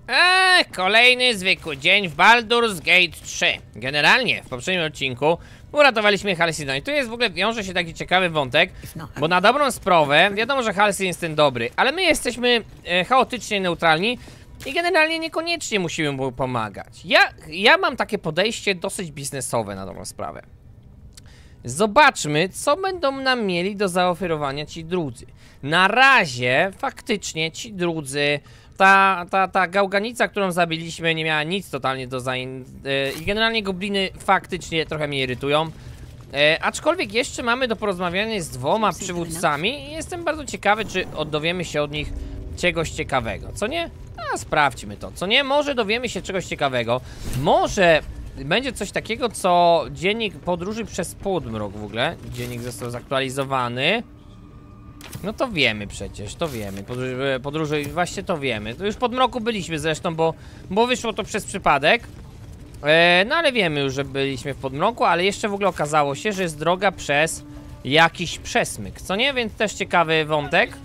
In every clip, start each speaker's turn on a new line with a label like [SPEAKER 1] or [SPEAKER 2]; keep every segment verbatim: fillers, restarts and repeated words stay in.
[SPEAKER 1] Eee, kolejny zwykły dzień w Baldur's Gate trzy. Generalnie w poprzednim odcinku uratowaliśmy Halcyona i tu jest w ogóle, wiąże się taki ciekawy wątek, bo na dobrą sprawę, wiadomo, że Halcyon jest ten dobry, ale my jesteśmy e, chaotycznie neutralni i generalnie niekoniecznie musimy mu pomagać. Ja, ja mam takie podejście dosyć biznesowe na dobrą sprawę. Zobaczmy, co będą nam mieli do zaoferowania ci drudzy. Na razie faktycznie ci drudzy, ta, ta, ta gałganica, którą zabiliśmy, nie miała nic totalnie do zain... Yy, I generalnie gobliny faktycznie trochę mnie irytują. Yy, aczkolwiek jeszcze mamy do porozmawiania z dwoma przywódcami i jestem bardzo ciekawy, czy dowiemy się od nich czegoś ciekawego, co nie? A sprawdźmy to, co nie? Może dowiemy się czegoś ciekawego. Może będzie coś takiego, co dziennik podróży przez Podmrok w ogóle. Dziennik został zaktualizowany. No to wiemy przecież, to wiemy. Podróży, podróży właśnie to wiemy. To już w Podmroku byliśmy zresztą, bo, bo wyszło to przez przypadek. E, no ale wiemy już, że byliśmy w Podmroku, ale jeszcze w ogóle okazało się, że jest droga przez jakiś przesmyk, co nie? Więc też ciekawy wątek.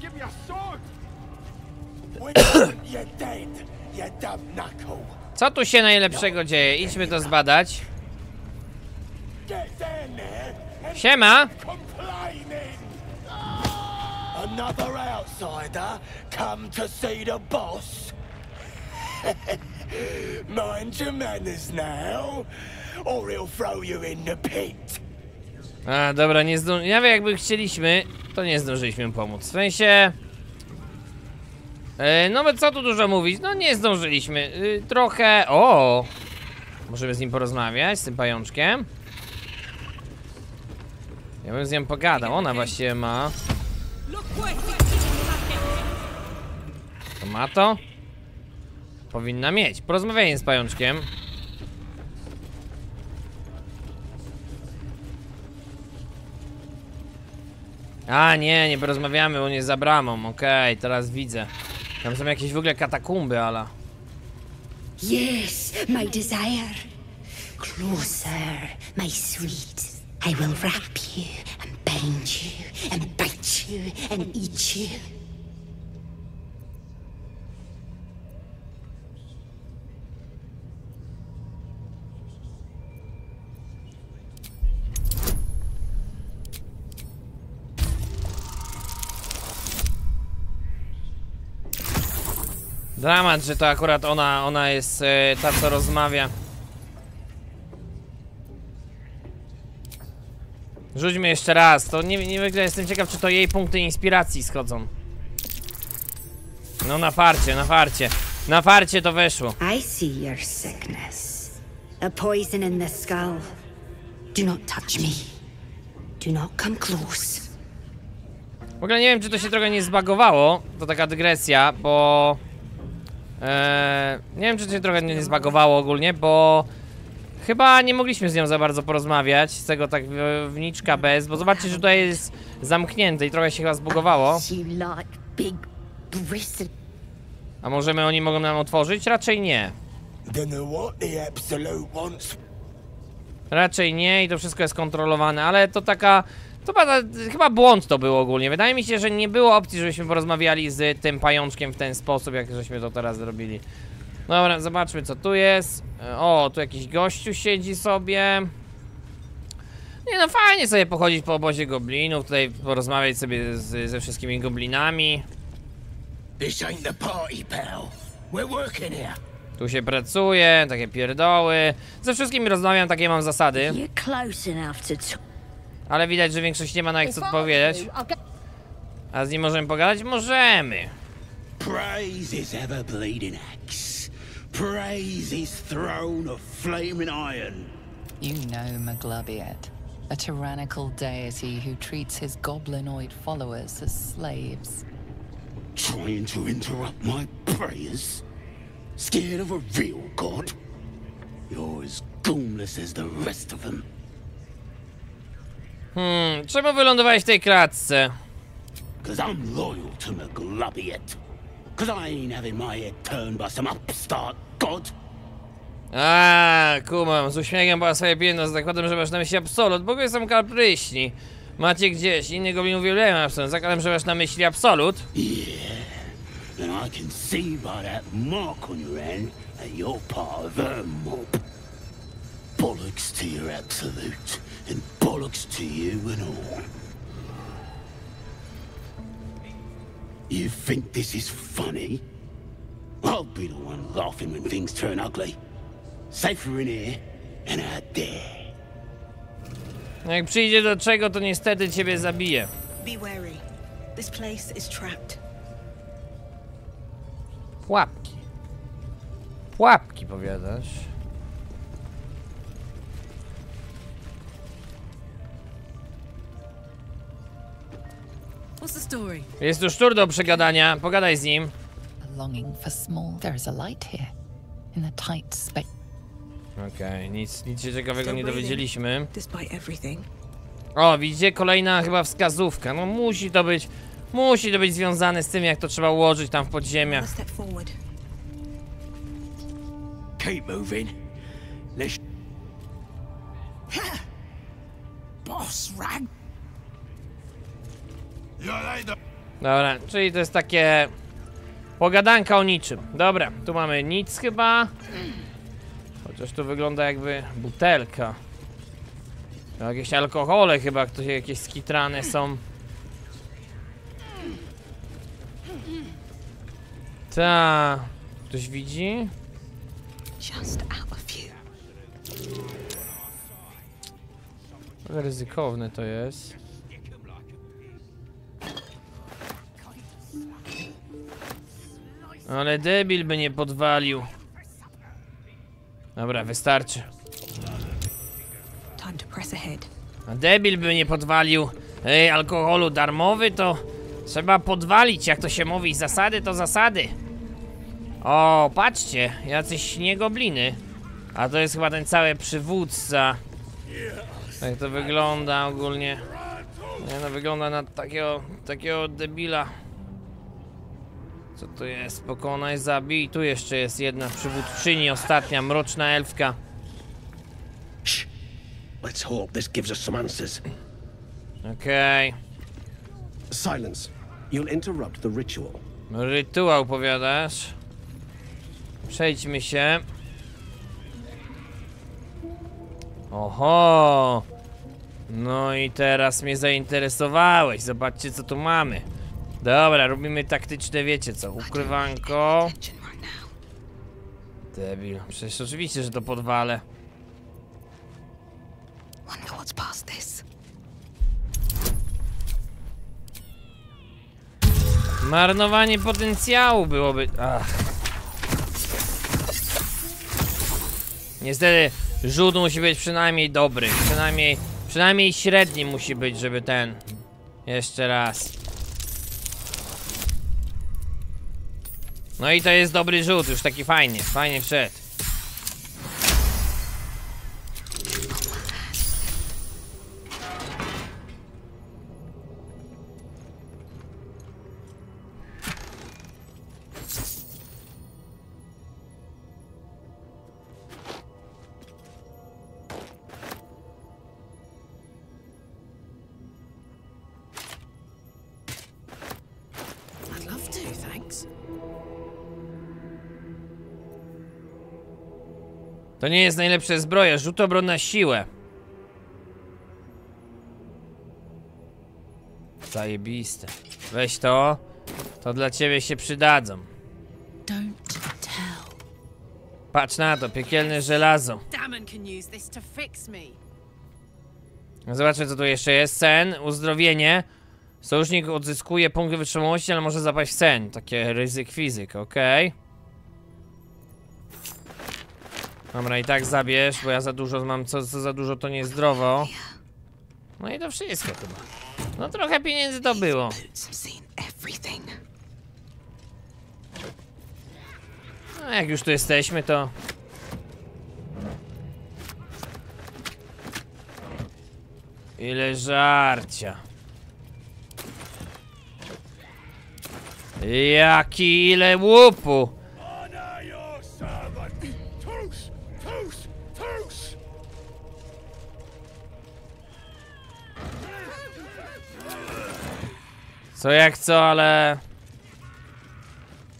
[SPEAKER 1] Co tu się najlepszego dzieje? Idźmy to zbadać. Siema!
[SPEAKER 2] Another outsider come to see the boss. Mind your manners now, or he'll throw you in the pit.
[SPEAKER 1] A, dobra, nie zdążyliśmy. Nawet jakby chcieliśmy, to nie zdążyliśmy pomóc. W sensie... Yy, no co tu dużo mówić? No nie zdążyliśmy. Yy, trochę... O! Możemy z nim porozmawiać, z tym pajączkiem. Ja bym z nią pogadał, ona właściwie ma... To ma to? Powinna mieć. Porozmawianie z pajączkiem. A nie, nie porozmawiamy, bo nie za bramą. Okej, okay, teraz widzę. Tam są jakieś w ogóle katakumby, ala.
[SPEAKER 3] Yes, my desire. Closer, my sweet. I will wrap you and bind you and bite you and eat you.
[SPEAKER 1] Dramat, że to akurat ona, ona jest e, ta, co rozmawia. Rzućmy jeszcze raz, to nie, nie wygląda, jestem ciekaw, czy to jej punkty inspiracji schodzą. No na farcie, na farcie. Na farcie to weszło.
[SPEAKER 3] I see your sickness. A poison in the skull. Do not touch me. Do not come close.
[SPEAKER 1] W ogóle nie wiem, czy to się trochę nie zbagowało. To taka dygresja, bo... Eee, nie wiem, czy to się trochę nie zbagowało ogólnie, bo... Chyba nie mogliśmy z nią za bardzo porozmawiać, z tego tak wniczka bez, bo zobaczcie, że tutaj jest zamknięte i trochę się chyba zbugowało. A możemy, oni mogą nam otworzyć? Raczej nie. Raczej nie i to wszystko jest kontrolowane, ale to taka... To chyba, chyba błąd to był ogólnie. Wydaje mi się, że nie było opcji, żebyśmy porozmawiali z tym pajączkiem w ten sposób, jak żeśmy to teraz zrobili. Dobra, zobaczmy, co tu jest. O, tu jakiś gościu siedzi sobie. Nie no, fajnie sobie pochodzić po obozie goblinów, tutaj porozmawiać sobie z, ze wszystkimi goblinami.
[SPEAKER 2] This ain't the party, pal. We're working here.
[SPEAKER 1] Tu się pracuje, takie pierdoły. Ze wszystkimi rozmawiam, takie mam zasady. Ale widać, że większość nie ma na jak co odpowiedzieć. A z nim możemy pogadać? Możemy.
[SPEAKER 2] Praise his ever bleeding axe. Praise his throne of flaming iron.
[SPEAKER 4] You know Maglubiet, a tyrannical deity who treats his goblinoid followers as slaves.
[SPEAKER 2] Trying to interrupt my prayers? Scared of a real god? You're as goonless as the rest of them.
[SPEAKER 1] Hmm, czemu wylądowałeś w tej klatce?
[SPEAKER 2] Cause I'm loyal to Maglubiet. Cause I ain't having my head turned by some upstart god.
[SPEAKER 1] A, kumam, z uśmiechem była swoje piękno, z zakładem, że masz na myśli absolut. Bogowie są kapryśni. Macie gdzieś, inni gobliny uwielbiają absolut. Zakładam, że masz na myśli absolut.
[SPEAKER 2] Yeah. And I can see by that mark on your hand that you're part of her mob. Bollocks to your absolute, and bollocks to you and all. You think this is funny? I'll be the one laughing when things turn ugly. Safer in here and out there.
[SPEAKER 1] Jak przyjdzie do czego, to niestety ciebie zabije.
[SPEAKER 5] Be wary. This place is trapped.
[SPEAKER 1] Pułapki. Pułapki, powiadasz?
[SPEAKER 5] What's the story?
[SPEAKER 1] Jest tu szczur do przegadania, pogadaj z nim.
[SPEAKER 4] A longing for small. There is a light here, in the tight space.
[SPEAKER 1] Okej, okay, nic, nic się ciekawego nie dowiedzieliśmy.
[SPEAKER 5] Despite everything.
[SPEAKER 1] O, widzicie? Kolejna chyba wskazówka. No musi to być, musi to być związane z tym, jak to trzeba ułożyć tam w podziemiach.
[SPEAKER 5] Let's step forward.
[SPEAKER 2] Keep moving. Let's... Boss rag.
[SPEAKER 1] Dobra, czyli to jest takie pogadanka o niczym. Dobra, tu mamy nic chyba. Chociaż to wygląda jakby butelka. Jakieś alkohole chyba, ktoś, jakieś skitrane są. Ta, ktoś widzi?
[SPEAKER 5] Just out of view.
[SPEAKER 1] Ale ryzykowne to jest. Ale debil by nie podwalił. Dobra, wystarczy.
[SPEAKER 5] Time to press ahead.
[SPEAKER 1] A debil by nie podwalił Ej, alkoholu darmowy, to trzeba podwalić, jak to się mówi. Zasady to zasady. O, patrzcie, jacyś śniegobliny. A to jest chyba ten cały przywódca. Jak to wygląda ogólnie. Nie no, wygląda na takiego, takiego debila. Co to jest? Pokonaj, zabij. Tu jeszcze jest jedna przywódczyni, ostatnia, mroczna elfka.
[SPEAKER 2] Shh. Let's hope this gives us some answers.
[SPEAKER 1] Okej.
[SPEAKER 6] Silence. You'll interrupt the ritual.
[SPEAKER 1] Rytuał, powiadasz? Przejdźmy się. Oho! No i teraz mnie zainteresowałeś. Zobaczcie, co tu mamy. Dobra, robimy taktyczne, wiecie co? Ukrywanko. Debil. Przecież oczywiście, że to podwalę.
[SPEAKER 5] Wonder what's past this.
[SPEAKER 1] Marnowanie potencjału byłoby... Ach. Niestety, rzut musi być przynajmniej dobry. Przynajmniej, przynajmniej średni musi być, żeby ten... Jeszcze raz. No i to jest dobry rzut, już taki fajnie, fajnie wszedł.
[SPEAKER 5] I'd love to, thanks.
[SPEAKER 1] To nie jest najlepsza zbroja, rzut obron na siłę. Zajebiste. Weź to, to dla ciebie się przydadzą.
[SPEAKER 5] Don't tell.
[SPEAKER 1] Patrz na to, piekielne żelazo.
[SPEAKER 5] Damon can use this to fix me.
[SPEAKER 1] Zobaczmy, co tu jeszcze jest. Sen, uzdrowienie. Sojusznik odzyskuje punkty wytrzymałości, ale może zapaść w sen. Takie ryzyk fizyk, okej. Okay. Dobra, i tak zabierz, bo ja za dużo mam, co, co za dużo to niezdrowo. No i to wszystko chyba. No trochę pieniędzy to było. No jak już tu jesteśmy, to... Ile żarcia. Jaki ile łupu. Co jak co, ale...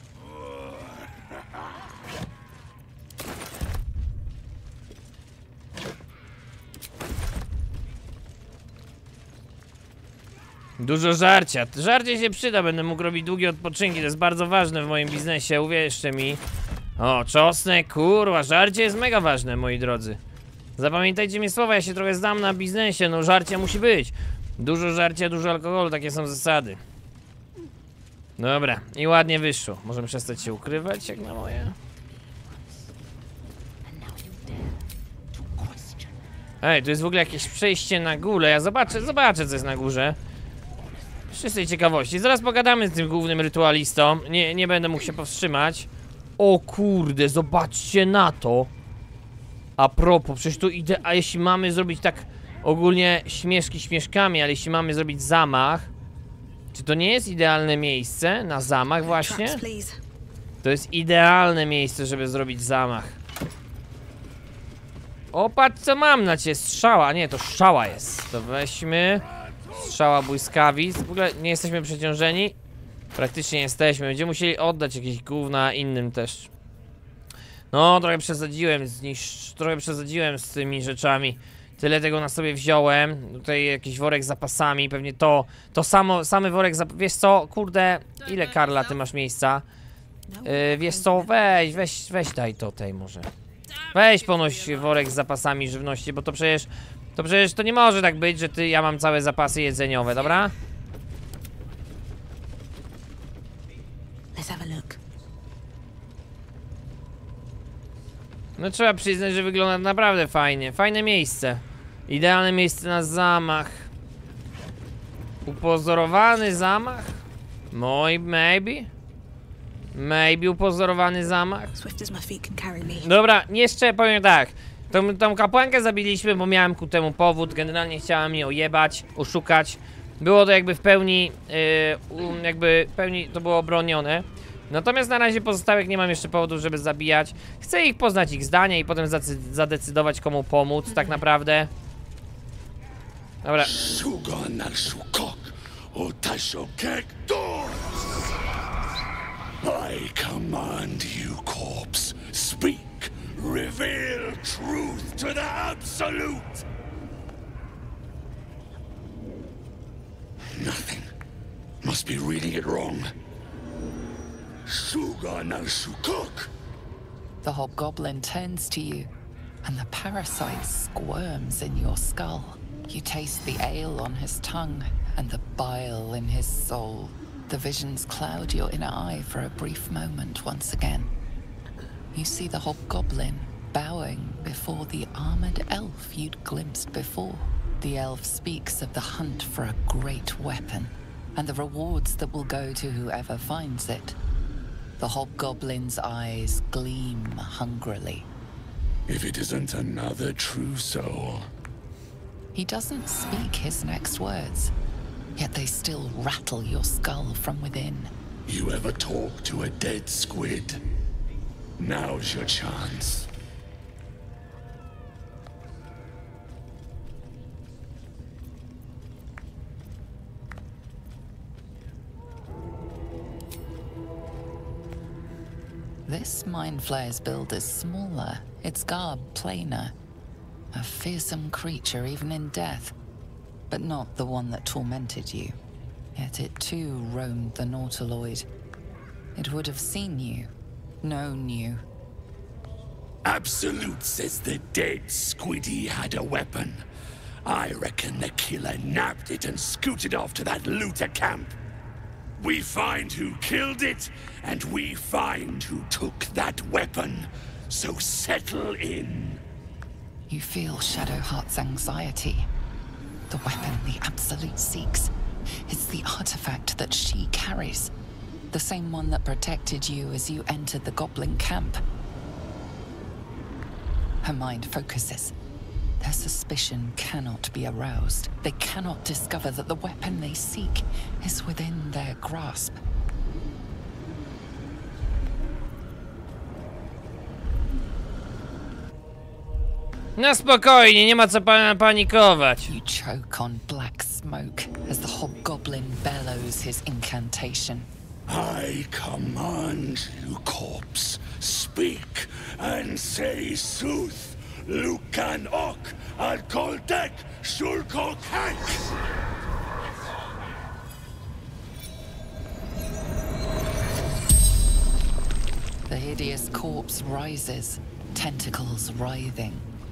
[SPEAKER 1] Dużo żarcia. Żarcie się przyda, będę mógł robić długie odpoczynki, to jest bardzo ważne w moim biznesie, uwierzcie mi. O, czosnek, kurwa, żarcie jest mega ważne, moi drodzy. Zapamiętajcie mi słowa, ja się trochę znam na biznesie, no żarcia musi być. Dużo żarcia, dużo alkoholu, takie są zasady. Dobra, i ładnie wyszło. Możemy przestać się ukrywać, jak na moje. Ej, tu jest w ogóle jakieś przejście na górę. Ja zobaczę, zobaczę, co jest na górze. Z czystej ciekawości. Zaraz pogadamy z tym głównym rytualistą. Nie, nie będę mógł się powstrzymać. O kurde, zobaczcie na to. A propos, przecież tu idę. A jeśli mamy zrobić tak ogólnie śmieszki śmieszkami, ale jeśli mamy zrobić zamach, czy to nie jest idealne miejsce na zamach właśnie? To jest idealne miejsce, żeby zrobić zamach. O, patrz co mam na ciebie, strzała, nie, to strzała jest. To weźmy. Strzała błyskawic. W ogóle nie jesteśmy przeciążeni. Praktycznie jesteśmy, będziemy musieli oddać jakieś gówna innym też. No, trochę przesadziłem z niż, trochę przesadziłem z tymi rzeczami. Tyle tego na sobie wziąłem. Tutaj jakiś worek z zapasami, pewnie to, to samo, samy worek zap... Wiesz co, kurde, ile Karla ty masz miejsca? Yy, wiesz co, weź, weź, weź daj to tej może. Weź ponoś worek z zapasami żywności, bo to przecież, to przecież to nie może tak być, że ty, ja mam całe zapasy jedzeniowe, dobra?
[SPEAKER 5] Let's have a look.
[SPEAKER 1] No trzeba przyznać, że wygląda naprawdę fajnie. Fajne miejsce. Idealne miejsce na zamach. Upozorowany zamach? Moi, maybe? Maybe upozorowany zamach?
[SPEAKER 5] Swift as my feet can carry me.
[SPEAKER 1] Dobra, jeszcze powiem tak. Tą, tą kapłankę zabiliśmy, bo miałem ku temu powód. Generalnie chciałem ją ojebać, oszukać. Było to jakby w pełni, yy, jakby w pełni to było obronione. Natomiast na razie pozostałych nie mam jeszcze powodów, żeby zabijać. Chcę ich poznać, ich zdanie i potem zadecydować, komu pomóc, tak naprawdę. Dobra.
[SPEAKER 2] I command you, corpse. Speak. Reveal truth to the Absolute. Nothing. Must be reading it wrong.
[SPEAKER 4] The hobgoblin turns to you, and the parasite squirms in your skull. You taste the ale on his tongue, and the bile in his soul. The visions cloud your inner eye for a brief moment once again. You see the hobgoblin bowing before the armored elf you'd glimpsed before. The elf speaks of the hunt for a great weapon, and the rewards that will go to whoever finds it. The hobgoblin's eyes gleam hungrily.
[SPEAKER 2] If it isn't another true soul.
[SPEAKER 4] He doesn't speak his next words, yet they still rattle your skull from within.
[SPEAKER 2] You ever talk to a dead squid? Now's your chance.
[SPEAKER 4] This Mind Flayer's build is smaller, its garb plainer. A fearsome creature even in death, but not the one that tormented you. Yet it too roamed the Nautiloid. It would have seen you, known you.
[SPEAKER 2] Absolute says the dead squiddy had a weapon. I reckon the killer nabbed it and scooted off to that looter camp. We find who killed it, and we find who took that weapon. So settle in.
[SPEAKER 4] You feel Shadowheart's anxiety. The weapon the Absolute seeks. It's the artifact that she carries. The same one that protected you as you entered the goblin camp. Her mind focuses. Their suspicion cannot be aroused. They cannot discover that the weapon they seek is within their grasp.
[SPEAKER 1] No spokojnie, nie ma co pa panikować.
[SPEAKER 4] You choke on black smoke as the hobgoblin bellows his incantation.
[SPEAKER 2] I command you, corpse. Speak and say sooth. Lucan Ok, Al Koldek, Shulkok Hank.
[SPEAKER 4] The hideous corpse rises, tentacles writhing.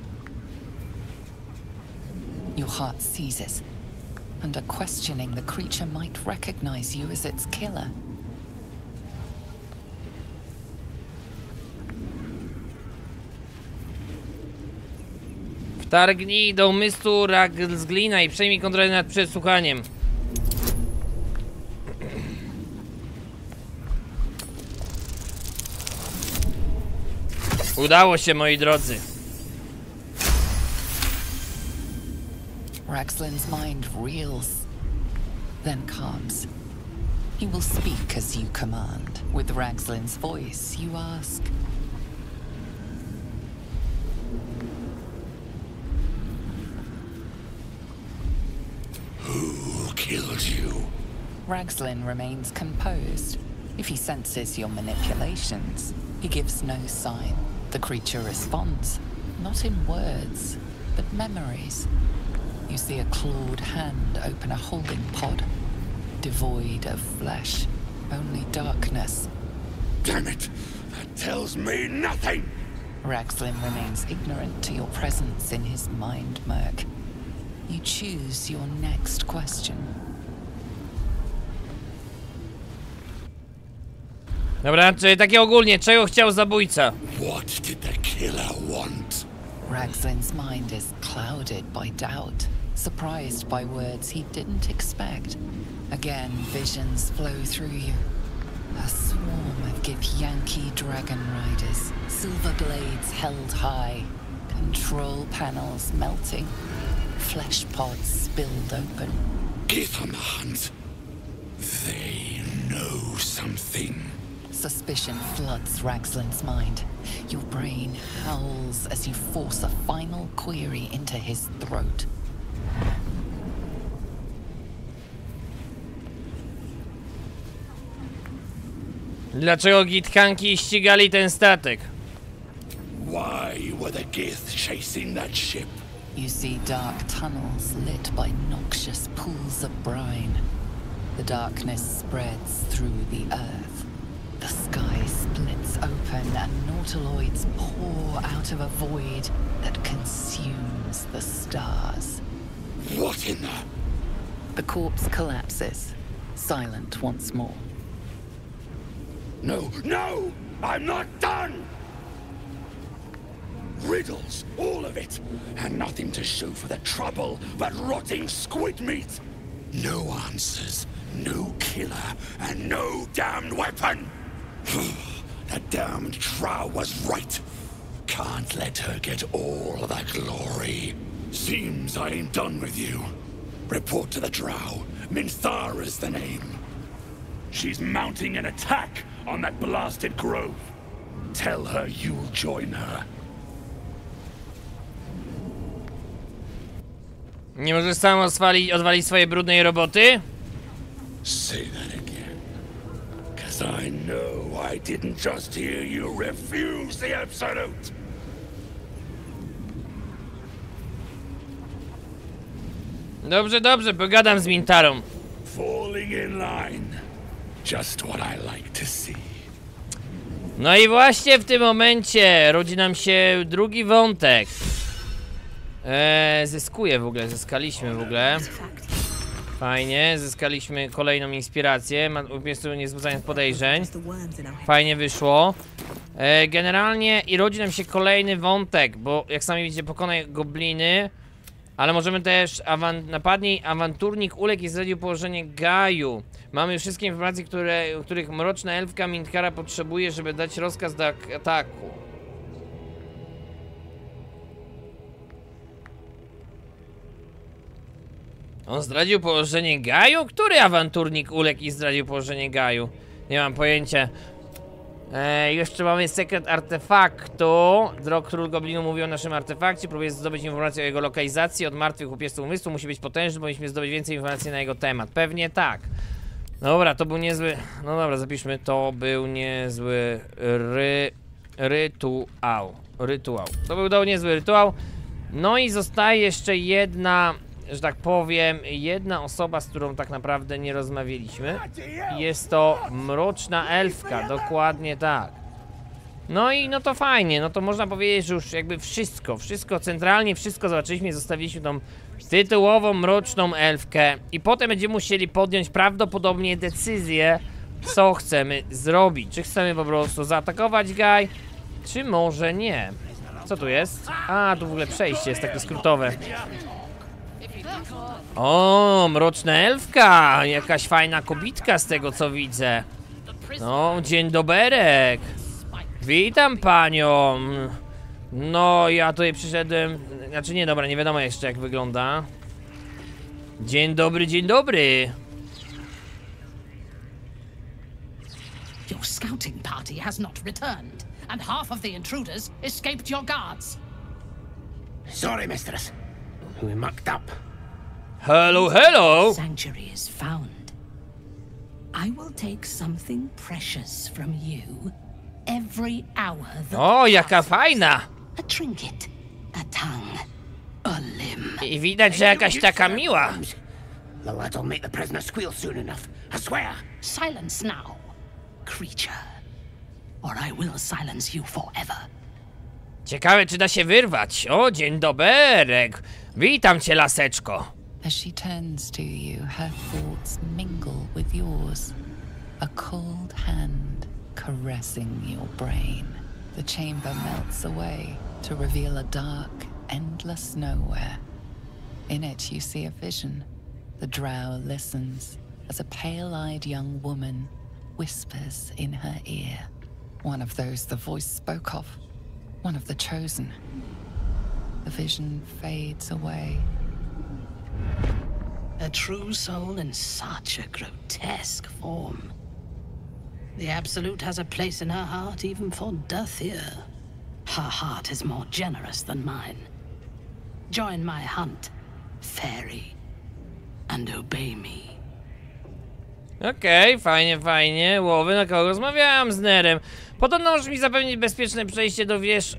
[SPEAKER 4] Your heart seizes, and at questioning, the creature might recognize you as its killer.
[SPEAKER 1] Wtargnij do umysłu Raglzglina i przejmij kontrolę nad przesłuchaniem. Udało się, moi drodzy.
[SPEAKER 4] Ragslin's mind reels, then calms. He will speak as you command. With Ragslin's voice, you ask.
[SPEAKER 2] Who killed you?
[SPEAKER 4] Ragslin remains composed. If he senses your manipulations, he gives no sign. The creature responds, not in words, but memories. You see a clawed hand open a holding pod, devoid of flesh, only darkness.
[SPEAKER 2] Damn it! That tells me nothing!
[SPEAKER 4] Ragslin remains ignorant to your presence in his mind murk. You choose your next question.
[SPEAKER 1] Dobra, czyli takie ogólnie, czego chciał zabójca?
[SPEAKER 2] What did the killer want?
[SPEAKER 4] Ragzlin's mind is clouded by doubt, surprised by words he didn't expect. Again, visions flow through you. A swarm of Githyanki dragon riders, silver blades held high, control panels melting, flesh pods spilled open.
[SPEAKER 2] Give them a hunt. They know something.
[SPEAKER 4] Suspicion floods Ragzlin's mind. Your brain howls as you force a final query into his throat.
[SPEAKER 1] Dlaczego Githyanki ścigali ten statek?
[SPEAKER 2] Why were the Gith chasing that ship?
[SPEAKER 4] You see dark tunnels lit by noxious pools of brine. The darkness spreads through the earth. The sky splits open and nautiloids pour out of a void that consumes the stars.
[SPEAKER 2] What in the...
[SPEAKER 4] The corpse collapses, silent once more.
[SPEAKER 2] No, no! I'm not done! Riddles, all of it, and nothing to show for the trouble but rotting squid meat! No answers, no killer, and no damned weapon! That damned Drow was right. Can't let her get all of that glory. Seems I ain't done with you. Report to the Drow. Minthara's the name. She's mounting an attack on that blasted grove. Tell her you'll join her.
[SPEAKER 1] Nie możesz sam odwalić, odwalić swojej brudnej roboty?
[SPEAKER 2] Say that again. Cause I know I didn't just hear you refuse the Absolute.
[SPEAKER 1] Dobrze, dobrze, pogadam z Mintharą.
[SPEAKER 2] Falling in line. Just what I like to see.
[SPEAKER 1] No i właśnie w tym momencie rodzi nam się drugi wątek. Eee, zyskuje w ogóle, zyskaliśmy w ogóle. Fajnie, zyskaliśmy kolejną inspirację, nie wzbudzając podejrzeń. Fajnie wyszło. Eee, generalnie i rodzi nam się kolejny wątek, bo jak sami widzicie, pokonaj gobliny. Ale możemy też awan napadnij awanturnik uległ i zdradził położenie Gaju. Mamy wszystkie informacje, które, których mroczna elfka Minthara potrzebuje, żeby dać rozkaz do ataku. On zdradził położenie Gaju? Który awanturnik uległ i zdradził położenie Gaju? Nie mam pojęcia. Eee, jeszcze mamy sekret artefaktu. Drog Król Goblinu mówi o naszym artefakcie. Próbuje zdobyć informacje o jego lokalizacji. Od martwych upiestu umysłu musi być potężny. Powinniśmy zdobyć więcej informacji na jego temat. Pewnie tak. Dobra, to był niezły... No dobra, zapiszmy. To był niezły ry... rytuał. Rytuał. To był niezły rytuał. No i zostaje jeszcze jedna, że tak powiem, jedna osoba, z którą tak naprawdę nie rozmawialiśmy. Jest to mroczna elfka, dokładnie tak. No i no to fajnie, no to można powiedzieć, że już jakby wszystko, wszystko, centralnie wszystko zobaczyliśmy, zostawiliśmy tą tytułową mroczną elfkę i potem będziemy musieli podjąć prawdopodobnie decyzję, co chcemy zrobić. Czy chcemy po prostu zaatakować Guy, czy może nie. Co tu jest? A, tu w ogóle przejście jest takie skrótowe. O, mroczna elfka, jakaś fajna kobitka z tego co widzę. No, dzień doberek. Witam panią. No, ja tutaj przyszedłem. Znaczy nie, dobra, nie wiadomo jeszcze jak wygląda. Dzień dobry, dzień dobry.
[SPEAKER 7] Your scouting party has not returned, and half of the intruders escaped your guards.
[SPEAKER 6] Sorry, mistress. We mucked up.
[SPEAKER 1] Hello, hello.
[SPEAKER 7] Sanctuary is found. I will take something precious from you every hour that
[SPEAKER 1] O, jaka
[SPEAKER 7] passes.
[SPEAKER 1] fajna.
[SPEAKER 7] A trinket, a tongue, a limb.
[SPEAKER 1] I widać, że jakaś taka miła.
[SPEAKER 6] The lad'll make the prisoner squeal soon enough. I swear.
[SPEAKER 7] Silence now, creature, or I will silence you forever.
[SPEAKER 1] Ciekawe, czy da się wyrwać. O, dzień doberek. Witam cię, laseczko.
[SPEAKER 4] As she turns to you, her thoughts mingle with yours. A cold hand caressing your brain. The chamber melts away to reveal a dark, endless nowhere. In it you see a vision. The drow listens as a pale-eyed young woman whispers in her ear. One of those the voice spoke of. One of the chosen. The vision fades away.
[SPEAKER 7] A true soul in such a grotesque form. The Absolute has a place in her heart even for Dathir. Her heart is more generous than mine. Join my hunt, fairy, and obey me.
[SPEAKER 1] Okej, okay, fajnie, fajnie. Łowy, na kogo rozmawiałam z Nerem. Podobno możesz mi zapewnić bezpieczne przejście do wież.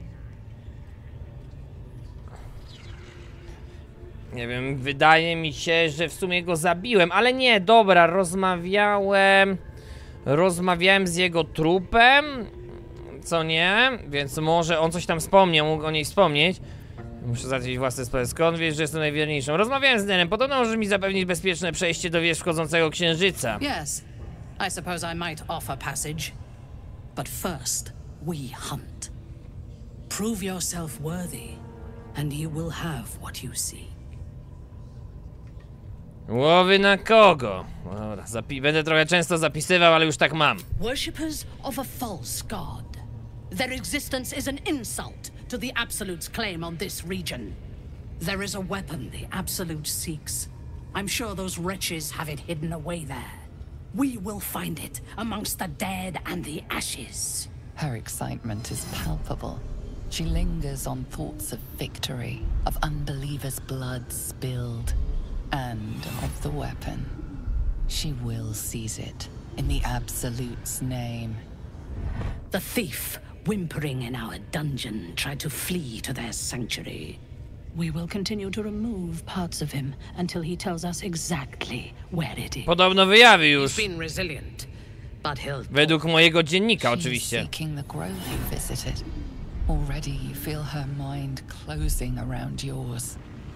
[SPEAKER 1] Nie wiem, wydaje mi się, że w sumie go zabiłem, ale nie, dobra, rozmawiałem... Rozmawiałem z jego trupem, co nie, więc może on coś tam wspomniał, mógł o niej wspomnieć. Muszę załatwić własne sprawy, skąd wiesz, że jestem najwierniejszą? Rozmawiałem z Nerem, podobno może mi zapewnić bezpieczne przejście do wież wschodzącego księżyca.
[SPEAKER 7] Yes, I suppose I might offer passage. But first, we hunt. Prove yourself worthy, and you will have what you seek.
[SPEAKER 1] Łowy na kogo? Dobra, zapi będę trochę często zapisywał, ale już tak mam.
[SPEAKER 7] Worshippers of a false god. Their existence is an insult to the Absolute's claim on this region. There is a weapon the Absolute seeks. I'm sure those wretches have it hidden away there. We will find it amongst the dead and the ashes.
[SPEAKER 4] Her excitement is palpable. She lingers on thoughts of victory, of unbelievers' blood spilled, and of the weapon. She will seize it, in the Absolute's name.
[SPEAKER 7] The thief, whimpering in our dungeon, tried to flee to their sanctuary. We will continue to remove parts of him until he tells us exactly where it is.
[SPEAKER 1] Podobno wyjawi już.
[SPEAKER 7] He's been resilient, but he'll
[SPEAKER 1] Według mojego dziennika,
[SPEAKER 4] She's
[SPEAKER 1] oczywiście.
[SPEAKER 4] seeking the grove you visited. Already you feel her mind closing around yours.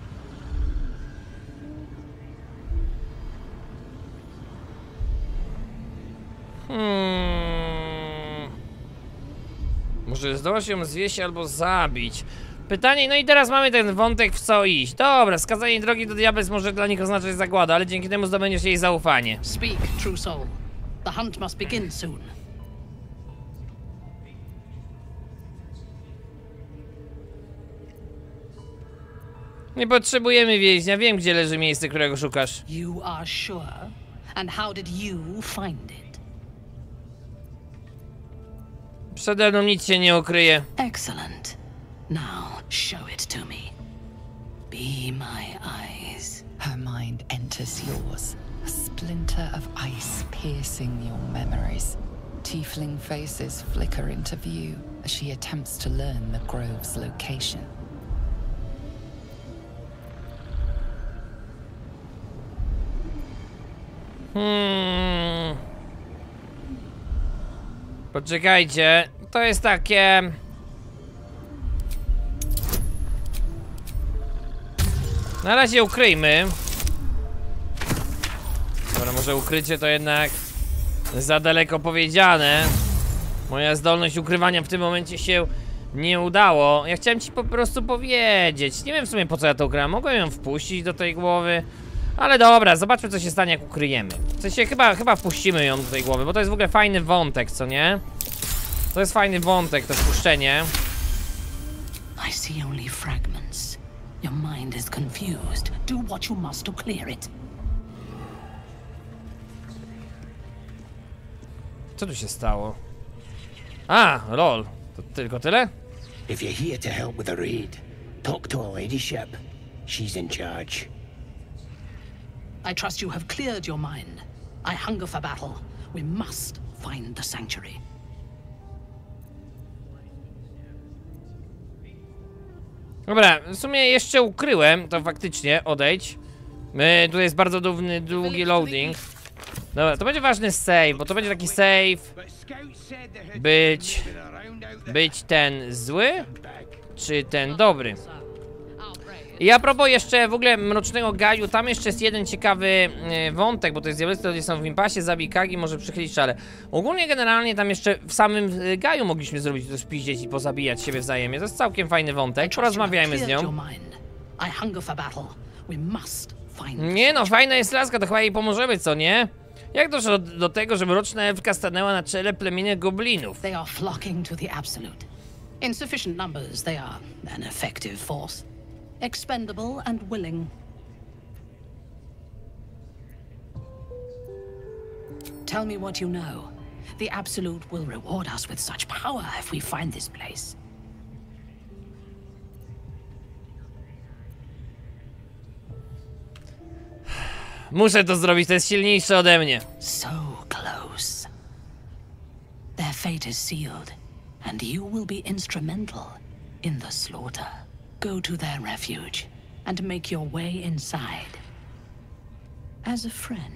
[SPEAKER 1] Hmm. Może zdołasz ją zwieść albo zabić. Pytanie, no i teraz mamy ten wątek, w co iść. Dobra, skazanie drogi do diabez może dla nich oznaczać zagładę, ale dzięki temu zdobędziesz jej zaufanie.
[SPEAKER 7] Speak, true soul. The hunt must begin soon.
[SPEAKER 1] Nie potrzebujemy więźnia, wiem gdzie leży miejsce, którego szukasz.
[SPEAKER 7] You are sure? And how did you find it?
[SPEAKER 1] Przede mną nic się nie ukryje.
[SPEAKER 7] Excellent. Now show it to me. Be my eyes.
[SPEAKER 4] Her mind enters yours, a splinter of ice piercing your memories. Tiefling faces flicker into view as she attempts to learn the grove's location.
[SPEAKER 1] Hmm. Poczekajcie, to jest takie... Na razie ukryjmy. Dobra, może ukrycie to jednak za daleko powiedziane. Moja zdolność ukrywania w tym momencie się nie udało. Ja chciałem ci po prostu powiedzieć. Nie wiem w sumie po co ja to ukrywam. Mogłem ją wpuścić do tej głowy. Ale dobra, zobaczmy co się stanie jak ukryjemy. W sensie chyba, chyba wpuścimy ją do tej głowy, bo to jest w ogóle fajny wątek, co nie? To jest fajny wątek, to wpuszczenie.
[SPEAKER 7] I see only fragments. Your mind is confused. Do what you must to clear it.
[SPEAKER 1] Co tu się stało? A, lol. To tylko tyle?
[SPEAKER 6] If you're here to help with the raid, talk to our ladyship. She's in charge.
[SPEAKER 7] I trust you have cleared your mind. I hunger for battle. We must find the sanctuary.
[SPEAKER 1] Dobra, w sumie jeszcze ukryłem, to faktycznie, odejdź. My, tutaj jest bardzo długi, długi loading. Dobra, to będzie ważny save, bo to będzie taki save. Być... Być ten zły? Czy ten dobry? I a propos jeszcze w ogóle Mrocznego Gaju, tam jeszcze jest jeden ciekawy e, wątek, bo to jest zjawisko, gdzie są w impasie, zabij Kagi, może przychylić ale ogólnie generalnie tam jeszcze w samym e, Gaju mogliśmy zrobić to spiździeć i pozabijać siebie wzajemnie. To jest całkiem fajny wątek, porozmawiajmy z nią. Nie no, fajna jest laska, to chyba jej pomożemy, co nie? Jak doszło do, do tego, że Mroczna Elfka stanęła na czele plemienia goblinów?
[SPEAKER 7] They are flocking to the Absolute. In sufficient numbers, they are an effective force. Expendable and willing. Tell me what you know. The Absolute will reward us with such power if we find this place.
[SPEAKER 1] Muszę to zrobić, to jest silniejsze ode mnie.
[SPEAKER 7] So close. Their fate is sealed, and you will be instrumental in the slaughter. Go to their refuge and make your way inside. As a friend.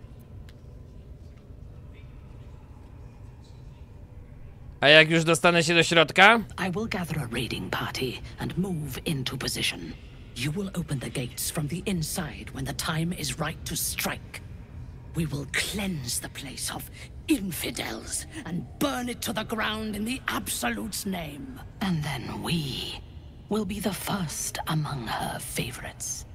[SPEAKER 1] A jak już dostanę się do środka?
[SPEAKER 7] I will gather a raiding party and move into position. You will open the gates from the inside when the time is right to strike. We will cleanse the place of infidels and burn it to the ground in the Absolute's name. And then we will be the first among her favorites.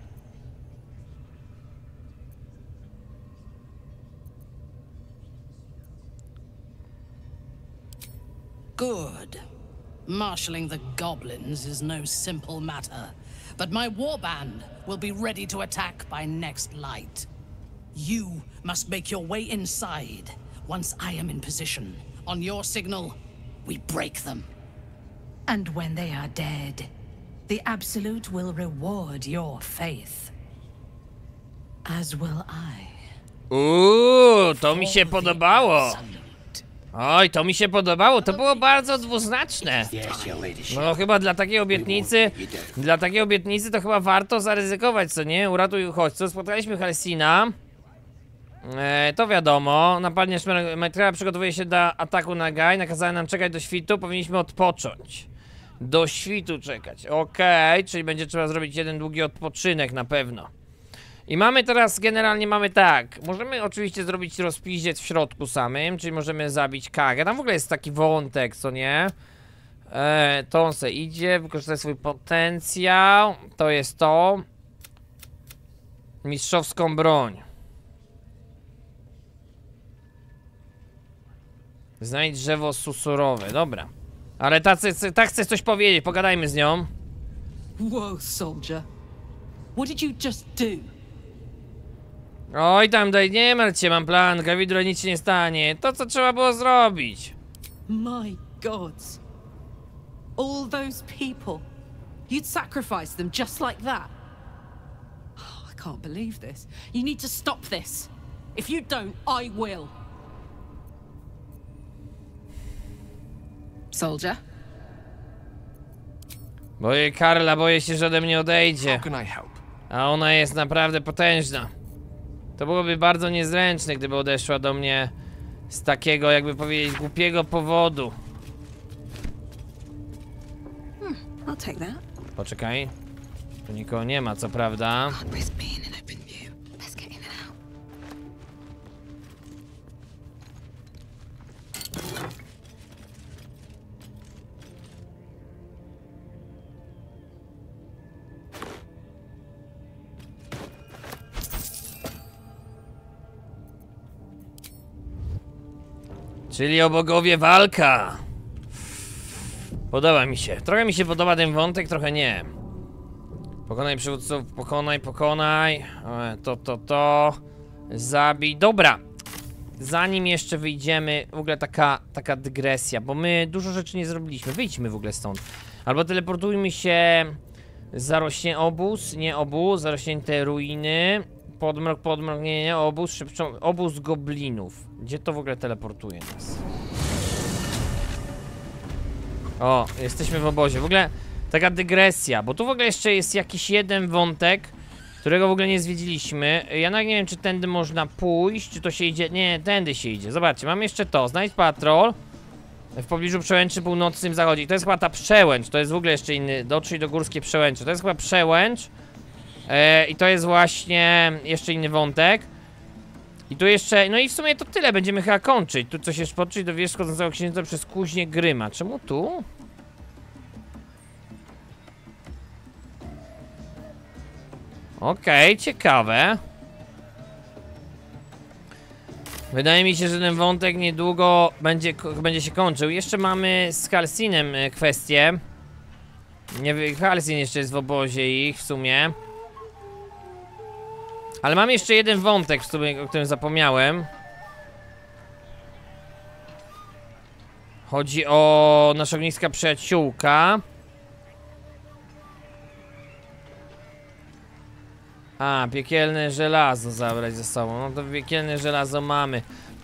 [SPEAKER 7] Good. Marshalling the goblins is no simple matter, but my warband will be ready to attack by next light. You must make your way inside. Once I am in position, on your signal, we break them. And when they are dead, the Absolute will reward your faith. As will I.
[SPEAKER 1] Uuu, to mi się podobało. Oj, to mi się podobało, to było bardzo dwuznaczne. No chyba dla takiej obietnicy, dla takiej obietnicy to chyba warto zaryzykować, co nie? Uratuj uchodźców, spotkaliśmy Halsina. E, to wiadomo, napadniesz Maitreya przygotowuje się do ataku na Gaj, nakazałem nam czekać do świtu, powinniśmy odpocząć. Do świtu czekać, okej, okay, czyli będzie trzeba zrobić jeden długi odpoczynek na pewno. I mamy teraz, generalnie mamy tak, możemy oczywiście zrobić rozpiździec w środku samym, czyli możemy zabić Kagę, tam w ogóle jest taki wątek, co nie? E, to on se idzie, wykorzystuje swój potencjał, to jest to. Mistrzowską broń. Znajdź drzewo susurowe, dobra. Ale ta, ta chce coś powiedzieć, pogadajmy z nią.
[SPEAKER 8] Whoa, soldier. What did you just do?
[SPEAKER 1] Oj tam, daj, nie martw się, mam plan, Gawidro, nic się nie stanie. To, co trzeba było zrobić.
[SPEAKER 8] My gods. All those people. You'd sacrifice them just like that. Oh, I can't believe this. You need to stop this. If you don't, I will. Soldier?
[SPEAKER 1] Boję Karla, boję się, że ode mnie odejdzie.
[SPEAKER 9] How can I help?
[SPEAKER 1] A ona jest naprawdę potężna. To byłoby bardzo niezręczne, gdyby odeszła do mnie Z takiego, jakby powiedzieć, głupiego powodu.
[SPEAKER 5] Hmm, I'll take that.
[SPEAKER 1] Poczekaj. Tu nikogo nie ma, co prawda.
[SPEAKER 5] Can't risk being in open view. Let's get in and out.
[SPEAKER 1] Czyli o bogowie walka. Podoba mi się. Trochę mi się podoba ten wątek, trochę nie. Pokonaj przywódców, pokonaj, pokonaj. E, To, to, to. Zabij. Dobra. Zanim jeszcze wyjdziemy, w ogóle taka, taka dygresja, bo my dużo rzeczy nie zrobiliśmy. Wyjdźmy w ogóle stąd. Albo teleportujmy się. Zarośnie obóz, nie obóz, zarośnięte ruiny. Podmrok, podmrok, nie, nie, obóz, szybczą, obóz goblinów. Gdzie to w ogóle teleportuje nas? O, jesteśmy w obozie. W ogóle taka dygresja, bo tu w ogóle jeszcze jest jakiś jeden wątek, którego w ogóle nie zwiedziliśmy. Ja nawet nie wiem, czy tędy można pójść, czy to się idzie. Nie, tędy się idzie. Zobaczcie, mam jeszcze to. Znajdź patrol w pobliżu przełęczy północnym zachodzi. To jest chyba ta przełęcz, to jest w ogóle jeszcze inny. Dotrzyj do górskie przełęcze. To jest chyba przełęcz. E, I to jest właśnie jeszcze inny wątek. I tu jeszcze, no i w sumie to tyle, będziemy chyba kończyć. Tu coś jeszcze podczyć do wierzchu schodzącego księżyca przez kuźnię Gryma. Czemu tu? Okej, okay, ciekawe. Wydaje mi się, że ten wątek niedługo będzie, będzie się kończył. Jeszcze mamy z Halsinem kwestię. Nie wiem, Halsin jeszcze jest w obozie ich w sumie. Ale mam jeszcze jeden wątek, w sumie, o którym zapomniałem. Chodzi o nasza ogniska przyjaciółka. A, piekielne żelazo zabrać ze sobą. No to piekielne żelazo mamy.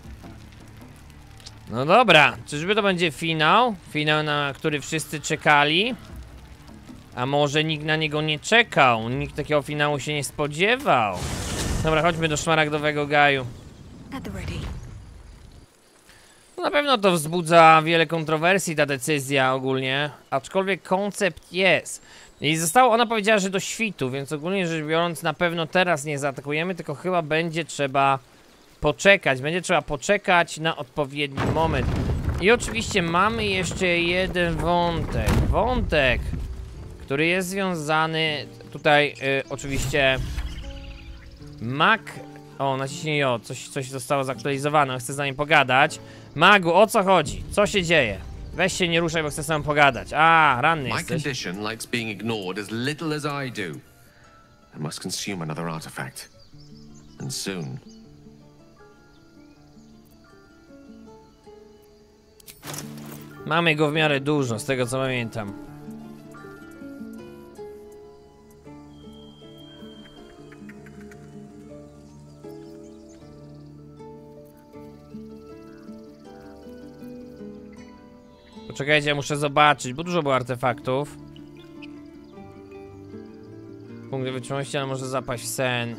[SPEAKER 1] No dobra, czyżby to będzie finał? Finał, na który wszyscy czekali? A może nikt na niego nie czekał? Nikt takiego finału się nie spodziewał. Dobra, chodźmy do szmaragdowego gaju.
[SPEAKER 5] At the ready.
[SPEAKER 1] No na pewno to wzbudza wiele kontrowersji, ta decyzja ogólnie. Aczkolwiek koncept jest. I zostało, ona powiedziała, że do świtu, więc ogólnie rzecz biorąc na pewno teraz nie zaatakujemy, tylko chyba będzie trzeba poczekać. Będzie trzeba poczekać na odpowiedni moment. I oczywiście mamy jeszcze jeden wątek. Wątek, który jest związany tutaj y, oczywiście Mag. O, naciśnij J, coś, coś zostało zaktualizowane, chcę z nami pogadać. Magu, o co chodzi? Co się dzieje? Weź się nie ruszaj, bo chcę z nami pogadać. A, ranny
[SPEAKER 9] My
[SPEAKER 1] jesteś.
[SPEAKER 9] condition likes being ignored as little as I do. I must consume another artifact. And soon.
[SPEAKER 1] Mamy go w miarę dużo, z tego co pamiętam. Poczekajcie, ja muszę zobaczyć, bo dużo było artefaktów. Punkt wytrzymałości, ale może zapaść w sen.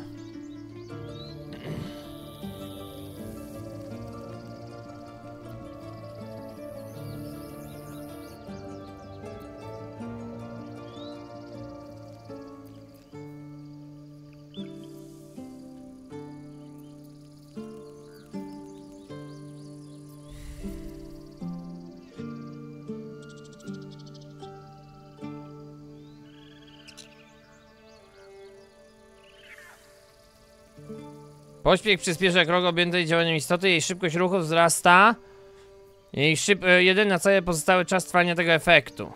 [SPEAKER 1] Pośpiech przyspiesza krok objętej działaniem istoty, jej szybkość ruchu wzrasta. Jej szyb... jeden na cały pozostały czas trwania tego efektu.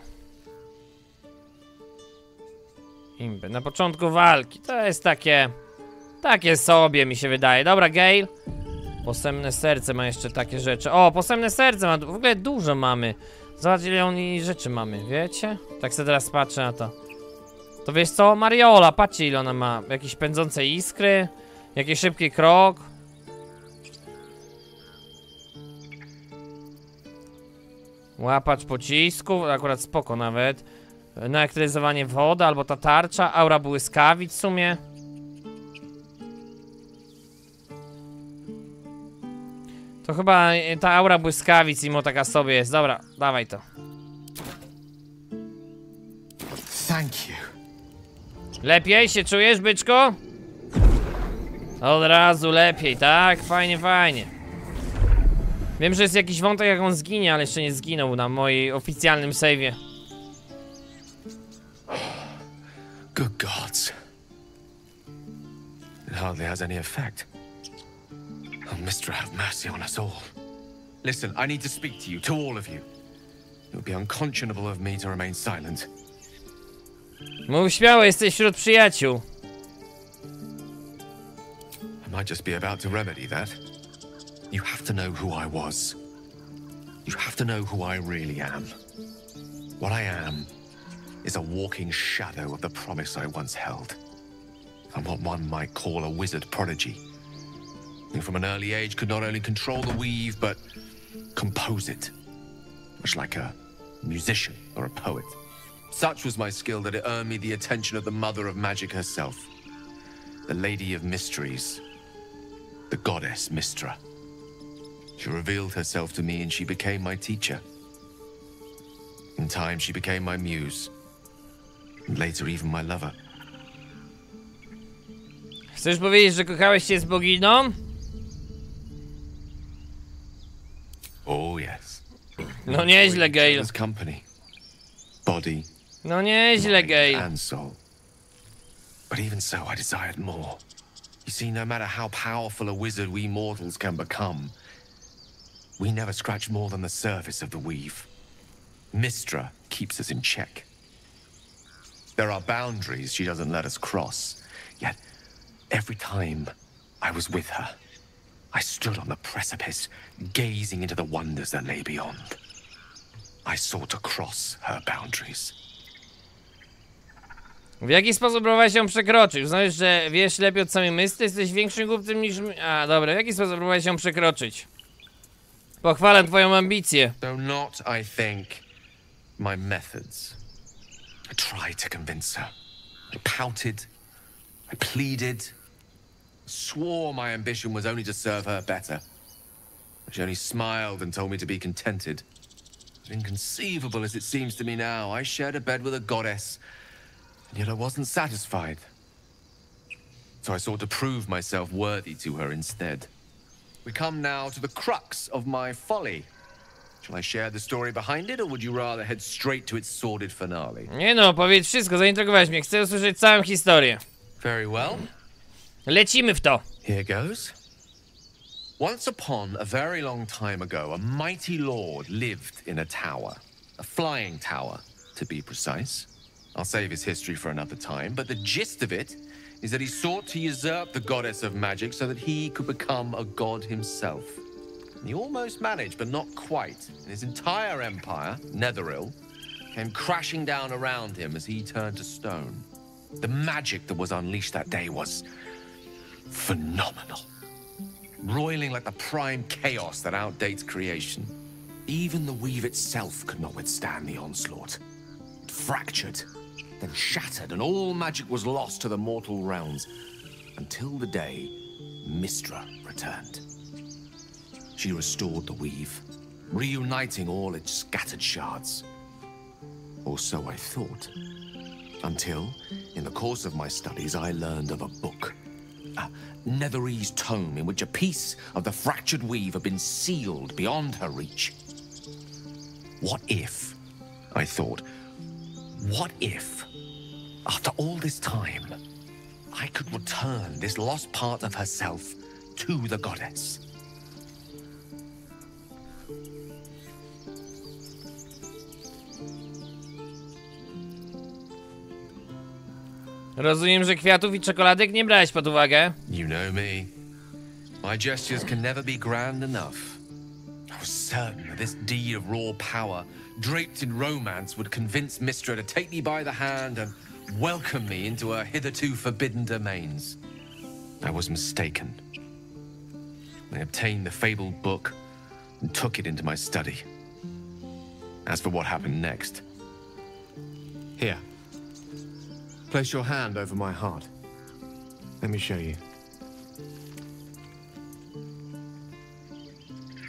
[SPEAKER 1] Impy. Na początku walki. To jest takie... Takie sobie mi się wydaje. Dobra, Gale. Posępne serce ma jeszcze takie rzeczy. O, posępne serce ma... W ogóle dużo mamy. Zobacz, ile oni rzeczy mamy, wiecie? Tak sobie teraz patrzę na to. To wiesz co? Mariola, patrzcie ile ona ma. Jakieś pędzące iskry. Jaki szybki krok. Łapacz pocisków, akurat spoko nawet. Naelektryzowanie wody, albo ta tarcza. Aura błyskawic w sumie. To chyba ta aura błyskawic mimo taka sobie jest. Dobra, dawaj to.
[SPEAKER 9] Thank you.
[SPEAKER 1] Lepiej się czujesz, byczko? Od razu lepiej, tak? Fajnie, fajnie. Wiem, że jest jakiś wątek, jak on zginie, ale jeszcze nie zginął na moim oficjalnym save'ie.
[SPEAKER 9] Good gods. It hardly has any effect. Oh, Mister, have mercy on us all. Listen, I need to speak to you, to all of you. It would be unconscionable of me to remain silent.
[SPEAKER 1] Mów śmiało, jesteś wśród przyjaciół.
[SPEAKER 9] I might just be about to remedy that. You have to know who I was. You have to know who I really am. What I am is a walking shadow of the promise I once held. I'm what one might call a wizard prodigy, who from an early age could not only control the weave, but compose it, much like a musician or a poet. Such was my skill that it earned me the attention of the mother of magic herself, the Lady of Mysteries, the goddess Mystra. She revealed herself to me and she became my teacher. In time, she became my muse, and later even my lover.
[SPEAKER 1] Chcesz powiedzieć, że kochałeś się z boginią?
[SPEAKER 9] Oh yes.
[SPEAKER 1] No nieźle, Gale.
[SPEAKER 9] Company, body,
[SPEAKER 1] no nieźle, Gale.
[SPEAKER 9] And soul. But even so, I desired more. You see, no matter how powerful a wizard we mortals can become, we never scratch more than the surface of the weave. Mystra keeps us in check. There are boundaries she doesn't let us cross, yet every time I was with her, I stood on the precipice, gazing into the wonders that lay beyond. I sought to cross her boundaries.
[SPEAKER 1] W jaki sposób próbowałeś ją przekroczyć? Uznajesz, że wiesz lepiej od samej Mysty? Jesteś większym głupcem niż my. A, dobra, w jaki sposób próbowałeś ją przekroczyć? Pochwalę twoją ambicję.
[SPEAKER 9] Though not, I think, my methods. I tried to convince her. I pouted. I pleaded. Swore my ambition was only to serve her better. She only smiled and told me to be contented. Inconceivable as it seems to me now, I shared a bed with a goddess, and yet I wasn't satisfied. So I sought to prove myself worthy to her instead. We come now to the crux of my folly. Shall I share the story behind it, or would you rather head straight to its sordid finale?
[SPEAKER 1] Nie no, powiedz wszystko, zaintrygowałeś mnie. Chcę usłyszeć całą historię.
[SPEAKER 9] Very well.
[SPEAKER 1] Lecimy w to.
[SPEAKER 9] Here goes. Once upon a very long time ago, a mighty lord lived in a tower. A flying tower, to be precise. I'll save his history for another time, but the gist of it is that he sought to usurp the goddess of magic so that he could become a god himself. And he almost managed, but not quite. And his entire empire, Netheril, came crashing down around him as he turned to stone. The magic that was unleashed that day was phenomenal. Roiling like the prime chaos that outdates creation. Even the weave itself could not withstand the onslaught. It fractured, then shattered, and all magic was lost to the mortal realms. Until the day Mystra returned. She restored the weave, reuniting all its scattered shards. Or so I thought. Until, in the course of my studies, I learned of a book. A Netherese tome in which a piece of the fractured weave had been sealed beyond her reach. What if, I thought, what if, after all this time, I could return this lost part of herself to the goddess?
[SPEAKER 1] Rozumiem, że kwiatów i czekoladek nie brałeś pod uwagę.
[SPEAKER 9] You know me. My gestures can never be grand enough. I was certain that this deed of raw power, draped in romance, would convince Mystra to take me by the hand and welcome me into her hitherto forbidden domains. I was mistaken. I obtained the fabled book and took it into my study. As for what happened next... Here. Place your hand over my heart. Let me show you.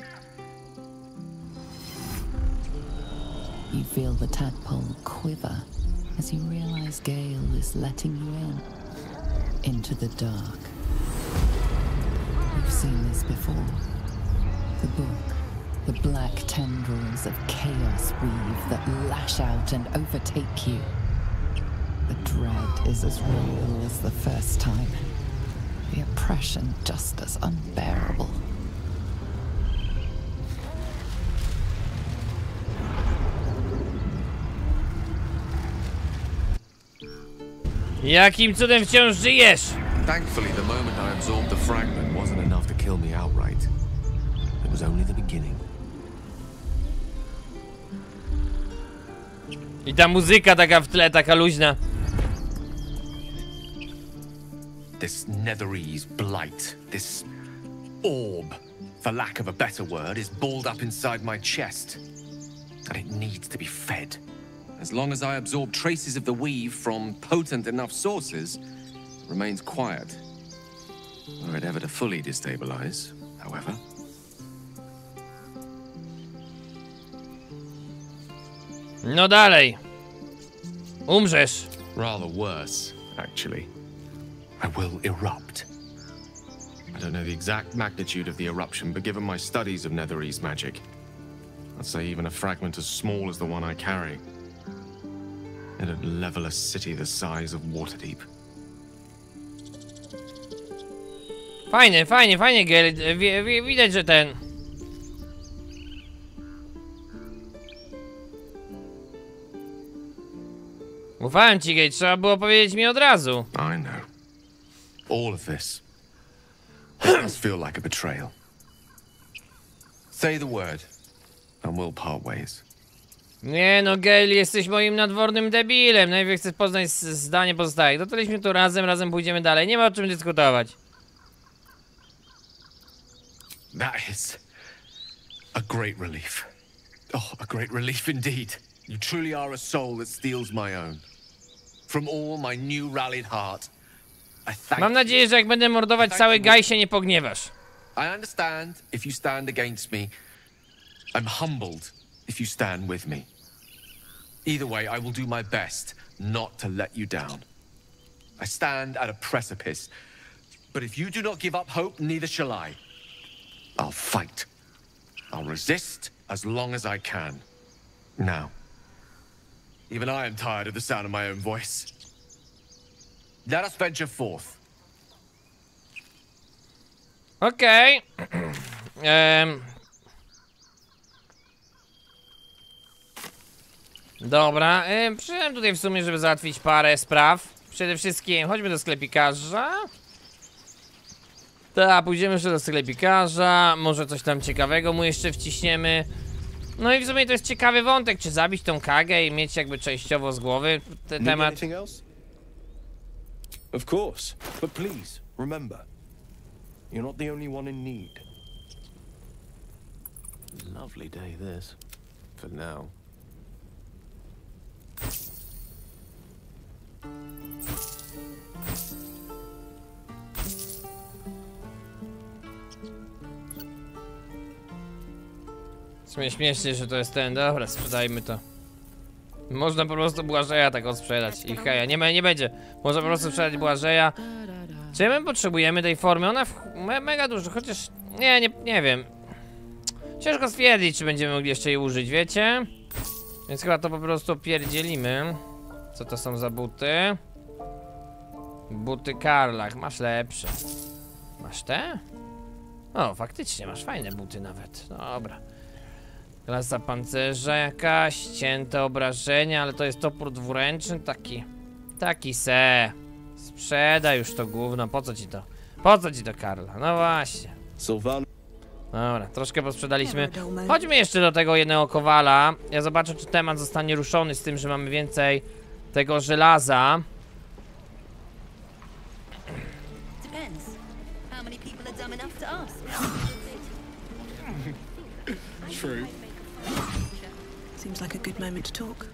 [SPEAKER 4] feel the tadpole quiver as you realize Gale is letting you in, into the dark. You've seen this before. The book, the black tendrils of chaos weave that lash out and overtake you. The dread is as real as the first time. The oppression just as unbearable.
[SPEAKER 1] Jakim cudem wciąż żyjesz?
[SPEAKER 9] Thankfully, the moment I absorbed the fragment wasn't enough to kill me outright. It was only the beginning.
[SPEAKER 1] I ta muzyka taka w tle, taka luźna.
[SPEAKER 9] This Netherese blight, this orb, for lack of a better word, is balled up inside my chest. And it needs to be fed. As long as I absorb traces of the weave from potent enough sources, it remains quiet. Were it ever to fully destabilize, however.
[SPEAKER 1] No dalej. Umrzesz.
[SPEAKER 9] Rather worse, actually. I will erupt. I don't know the exact magnitude of the eruption, but given my studies of Netherese magic, I'd say even a fragment as small as the one I carry, it'd level a city the size of Waterdeep.
[SPEAKER 1] Fajnie, fajnie, fajnie, Gale. Wi wi widać, że ten... Ufałem ci, Gale, trzeba było powiedzieć mi od razu.
[SPEAKER 9] I know. All of this. It does feel like a betrayal. Say the word, and we'll part ways.
[SPEAKER 1] Nie no, Gale, jesteś moim nadwornym debilem. Najpierw chcesz poznać zdanie pozostałych. Dotarliśmy tu razem, razem pójdziemy dalej. Nie ma o czym dyskutować.
[SPEAKER 9] That is a great relief. Oh, a great relief indeed. You truly are a soul that steals my own. From all my new rallied heart, I thank
[SPEAKER 1] Mam nadzieję, że jak będę mordować cały gaj, się nie pogniewasz.
[SPEAKER 9] I understand if you stand against me. I'm humbled if you stand with me. Either way, I will do my best not to let you down. I stand at a precipice, but if you do not give up hope, neither shall I. I'll fight. I'll resist as long as I can. Now, even I am tired of the sound of my own voice. Let us venture forth.
[SPEAKER 1] Okej. Okay. um. Dobra, ym, przyszedłem tutaj w sumie, żeby załatwić parę spraw. Przede wszystkim chodźmy do sklepikarza. Tak, pójdziemy jeszcze do sklepikarza. Może coś tam ciekawego mu jeszcze wciśniemy. No i w sumie to jest ciekawy wątek, czy zabić tą Kagę i mieć jakby częściowo z głowy ten temat.
[SPEAKER 10] Of course, but please remember, you're not the only one in need.
[SPEAKER 9] Lovely day this, for now.
[SPEAKER 1] W sumie śmiesznie, że to jest ten. Dobra, sprzedajmy to. Można po prostu Błażeja tak odsprzedać i heja, nie, nie będzie. Można po prostu sprzedać Błażeja. Czy my potrzebujemy tej formy? Ona w, me, mega dużo, chociaż nie, nie, nie wiem. Ciężko stwierdzić, czy będziemy mogli jeszcze jej użyć, wiecie? Więc chyba to po prostu pierdzielimy. Co to są za buty? Buty Karlach, masz lepsze. Masz te? O, faktycznie, masz fajne buty nawet. Dobra. Klasa pancerza jakaś, cięte obrażenia, ale to jest topór dwuręczny, taki, taki se. Sprzedaj już to gówno, po co ci to? Po co ci to, Karla? No właśnie. Dobra, troszkę posprzedaliśmy. Chodźmy jeszcze do tego jednego kowala. Ja zobaczę, czy temat zostanie ruszony z tym, że mamy więcej tego żelaza.
[SPEAKER 5] True. Seems like a good moment to talk.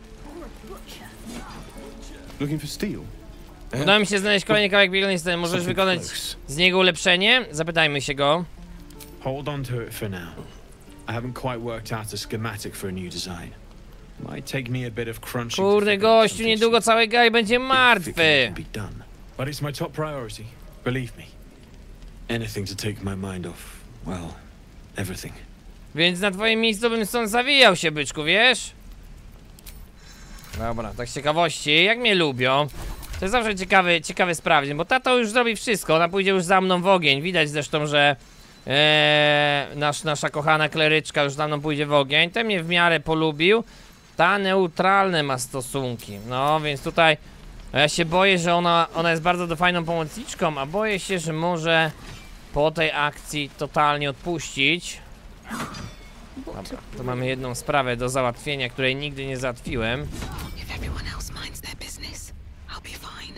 [SPEAKER 10] Looking for steel?
[SPEAKER 1] Udało mi się znaleźć kolejny kawałek bieganej sceny. Możesz wykonać z niego ulepszenie? Zapytajmy się go.
[SPEAKER 11] Hold on to it for now. I haven't quite worked out a schematic for a new design. Might take me a bit of crunching to
[SPEAKER 1] Kurde
[SPEAKER 11] figure out
[SPEAKER 1] gościu,
[SPEAKER 11] something
[SPEAKER 1] niedługo cały gaj będzie martwy.
[SPEAKER 11] can be done. But it's my top priority, believe me. Anything to take my mind off, well, everything.
[SPEAKER 1] Więc na twoim miejscu bym stąd zawijał się, byczku, wiesz? Dobra, tak z ciekawości, jak mnie lubią. To jest zawsze ciekawy, ciekawy sprawdzian, bo tato już zrobi wszystko, ona pójdzie już za mną w ogień. Widać zresztą, że ee, nasz, nasza kochana kleryczka już za mną pójdzie w ogień. Ten mnie w miarę polubił. Ta neutralne ma stosunki. No, więc tutaj ja się boję, że ona, ona jest bardzo fajną pomocniczką, a boję się, że może po tej akcji totalnie odpuścić. Dobra, to mamy jedną sprawę do załatwienia, której nigdy nie załatwiłem.
[SPEAKER 4] If everyone else minds their business, I'll be fine.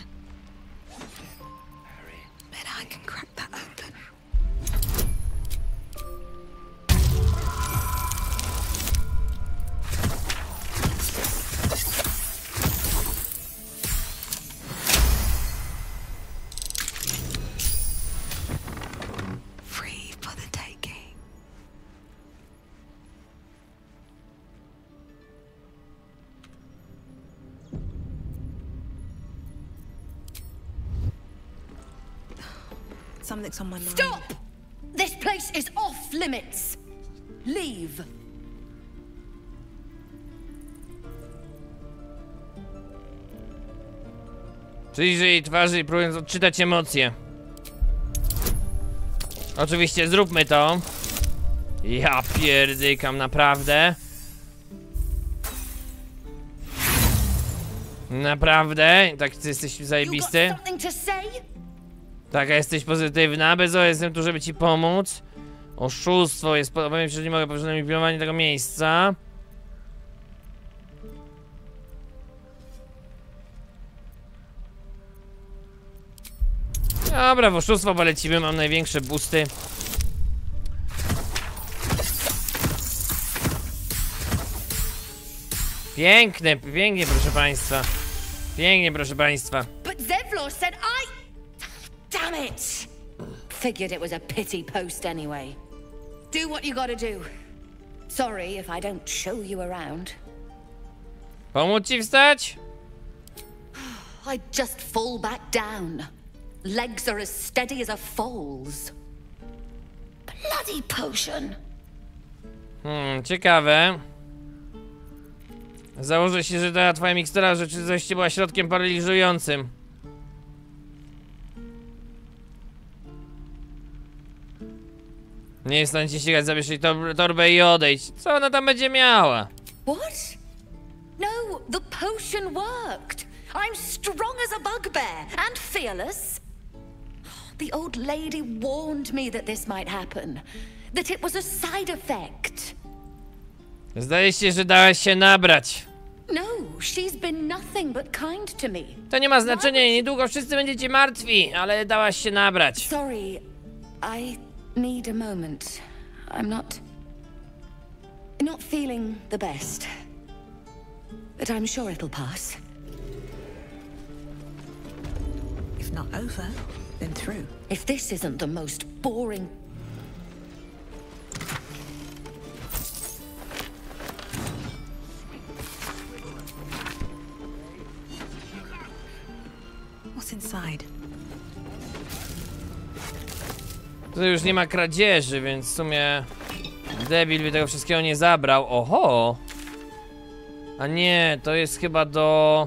[SPEAKER 4] Bet I can crack that open. Free for the taking.
[SPEAKER 5] Something's on my mind.
[SPEAKER 7] Stop! This place is off limits. Leave.
[SPEAKER 1] Przyjrzyj jej twarzy, próbując odczytać emocje. Oczywiście zróbmy to. Ja pierdykam, naprawdę. Naprawdę? Tak, ty jesteś zajebisty? Taka jesteś pozytywna, bez o jestem tu, żeby ci pomóc. Oszustwo jest, powiem ci, że nie mogę powstrzymać pilnowanie tego miejsca. Dobra, w oszustwo polecimy, mam największe boosty. Piękne, pięknie, proszę państwa. Pięknie, proszę państwa.
[SPEAKER 3] But Zevlor said I... Damn it! Figured it was a pity post anyway. Do what you gotta do. Sorry if I don't show you around.
[SPEAKER 1] Pomóc ci wstać?
[SPEAKER 3] I just fall back down. Legs are as steady as a foal's. Bloody potion.
[SPEAKER 1] Hmm, ciekawe. Założę się, że ta twoja mikstura rzeczywiście była środkiem paraliżującym. Nie jest w stanie ci ścigać, zabierz jej tor torbę i odejdź. Co ona tam będzie miała?
[SPEAKER 3] What? No, the potion worked. I'm strong as a bugbear and fearless. The old lady warned me that this might happen. That it was a side effect.
[SPEAKER 1] Zdaje się, że dałaś się nabrać.
[SPEAKER 3] No, she's been nothing but kind to me.
[SPEAKER 1] To nie ma znaczenia, niedługo wszyscy będziecie martwi, ale dałaś się nabrać.
[SPEAKER 3] Sorry, I need a moment. I'm not... not feeling the best. But I'm sure it'll pass.
[SPEAKER 5] If not over, then through.
[SPEAKER 3] If this isn't the most boring...
[SPEAKER 5] What's inside?
[SPEAKER 1] Tu już nie ma kradzieży, więc w sumie debil by tego wszystkiego nie zabrał. Oho! A nie, to jest chyba do...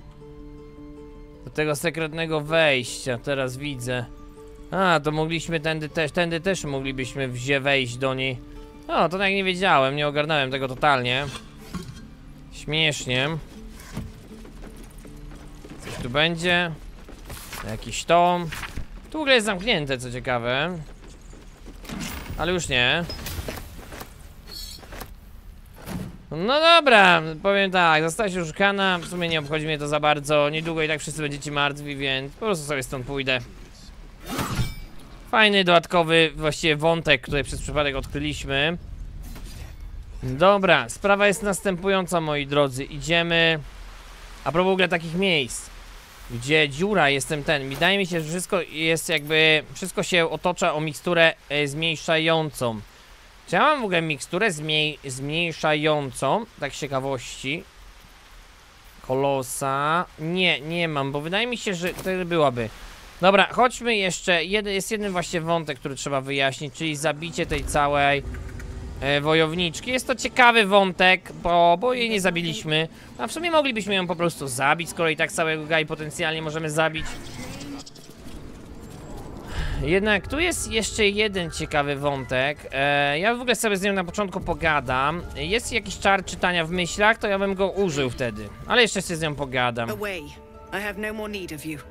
[SPEAKER 1] do tego sekretnego wejścia, teraz widzę. A, to mogliśmy tędy też, tędy też moglibyśmy wzie wejść do niej. O, to tak nie wiedziałem, nie ogarnąłem tego totalnie. Śmiesznie. Coś tu będzie. Jakiś tom. Tu w ogóle jest zamknięte, co ciekawe. Ale już nie. No dobra, powiem tak, zostałaś oszukana, w sumie nie obchodzi mnie to za bardzo. Niedługo i tak wszyscy będziecie martwi, więc po prostu sobie stąd pójdę. Fajny, dodatkowy właściwie wątek, który przez przypadek odkryliśmy. Dobra, sprawa jest następująca, moi drodzy. Idziemy... A propos w ogóle takich miejsc, gdzie dziura, jestem ten. Wydaje mi się, że wszystko jest jakby... Wszystko się otacza o miksturę e, zmniejszającą. Czy ja mam w ogóle miksturę zmniej zmniejszającą, tak z ciekawości, kolosa? Nie, nie mam, bo wydaje mi się, że to byłaby. Dobra, chodźmy jeszcze, jeden, jest jeden właśnie wątek, który trzeba wyjaśnić, czyli zabicie tej całej e, wojowniczki. Jest to ciekawy wątek, bo, bo jej nie zabiliśmy. A w sumie moglibyśmy ją po prostu zabić, skoro i tak całego Gai potencjalnie możemy zabić. Jednak tu jest jeszcze jeden ciekawy wątek. E, ja w ogóle sobie z nią na początku pogadam. Jest jakiś czar czytania w myślach, to ja bym go użył wtedy. Ale jeszcze się z nią pogadam.
[SPEAKER 5] Away. I have no more need of you.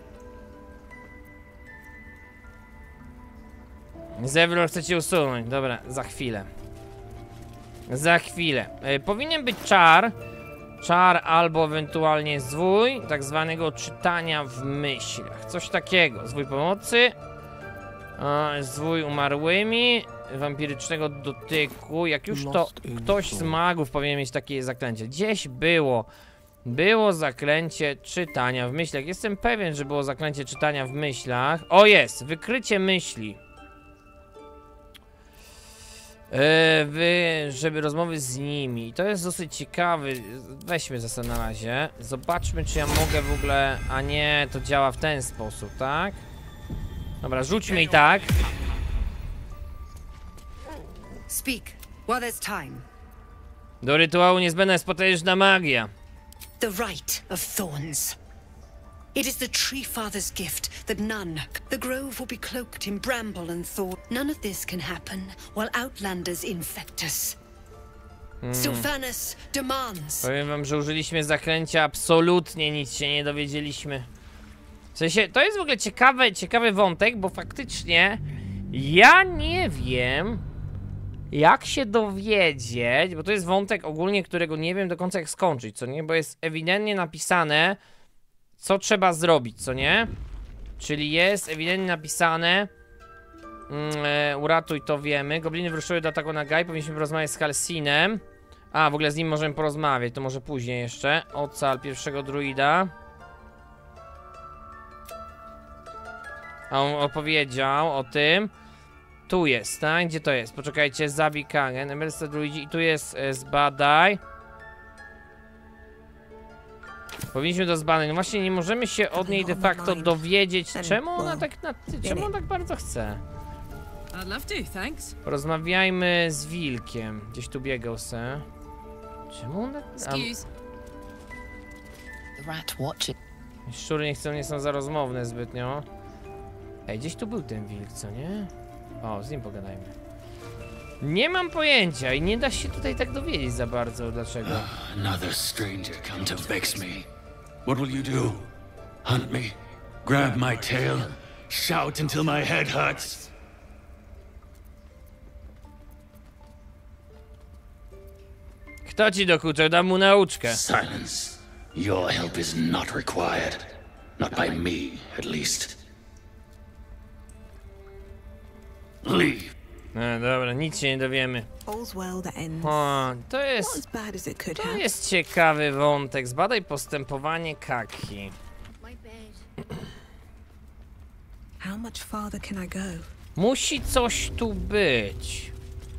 [SPEAKER 1] Zewlor chcecie usunąć. Dobra, za chwilę. Za chwilę. E, powinien być czar. Czar albo ewentualnie zwój tak zwanego czytania w myślach. Coś takiego. Zwój pomocy. E, zwój umarłymi. Wampirycznego dotyku. Jak już to ktoś z magów powinien mieć takie zaklęcie. Gdzieś było. Było zaklęcie czytania w myślach. Jestem pewien, że było zaklęcie czytania w myślach. O, jest! Wykrycie myśli. Yy, wy, żeby rozmowy z nimi. To jest dosyć ciekawy. Weźmy zasad na razie. Zobaczmy, czy ja mogę w ogóle. A nie, to działa w ten sposób, tak? Dobra, rzućmy i tak.
[SPEAKER 5] Speak, while there's time.
[SPEAKER 1] Do rytuału niezbędna jest potężna magia.
[SPEAKER 5] The Rite of Thorns. It is the Tree Father's gift that none. The grove will be cloaked in bramble and thorn. None of this can happen while Outlanders infect us. Hmm. Sylvanas demands.
[SPEAKER 1] Powiem wam, że użyliśmy zaklęcia, absolutnie nic się nie dowiedzieliśmy. W sensie, to jest w ogóle ciekawy, ciekawy wątek, bo faktycznie ja nie wiem, jak się dowiedzieć, bo to jest wątek ogólnie, którego nie wiem do końca jak skończyć, co nie? Bo jest ewidentnie napisane, co trzeba zrobić, co nie? Czyli jest ewidentnie napisane mm, e, uratuj, to wiemy. Gobliny wyruszyły do ataku na Gai. Powinniśmy porozmawiać z Halsinem. A, w ogóle z nim możemy porozmawiać. To może później jeszcze. Ocal pierwszego druida. A on opowiedział o tym. Tu jest, tak? Gdzie to jest? Poczekajcie, zabij Kagen, emergency druidzi. I tu jest e, zbadaj. Powinniśmy to zbadać. No właśnie nie możemy się od niej de facto dowiedzieć, czemu ona tak na, czemu on tak bardzo chce. Porozmawiajmy z wilkiem. Gdzieś tu biegał se. Czemu on tak... A... Szczury nie chcą, nie są za rozmowne zbytnio. Ej, gdzieś tu był ten wilk, co nie? O, z nim pogadajmy. Nie mam pojęcia i nie da się tutaj tak dowiedzieć za bardzo, dlaczego.
[SPEAKER 2] Another stranger come to vex me. What will you do? Hunt me? Grab my tail? Shout until my head hurts?
[SPEAKER 1] Kto ci dokuczał? Dam mu nauczkę.
[SPEAKER 2] Silence. Your help is not required. Not by me, at least. Leave.
[SPEAKER 1] No dobra, nic się nie dowiemy. O, to jest... To jest ciekawy wątek. Zbadaj postępowanie Kaki. Musi coś tu być.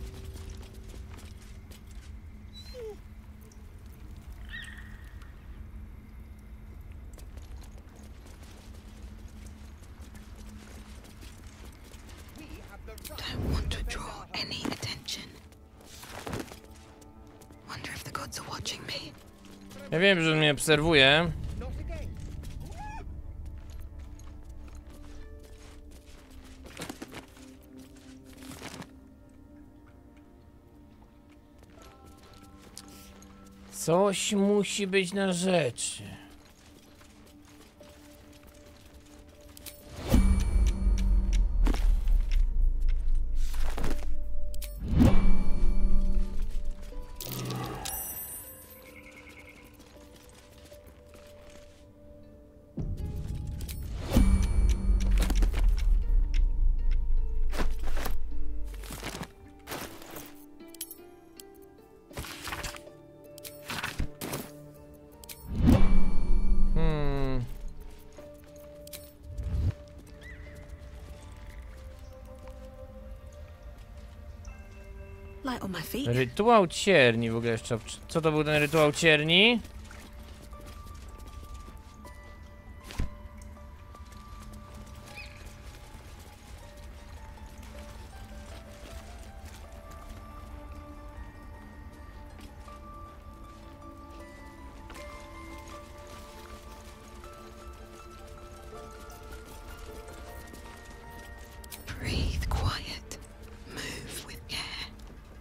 [SPEAKER 1] Ja wiem, że on mnie obserwuje. Coś musi być na rzeczy.
[SPEAKER 5] light on my feet.
[SPEAKER 1] Rytuał cierni w ogóle jeszcze. Co to był ten rytuał cierni?
[SPEAKER 5] Breathe quiet. Move with care.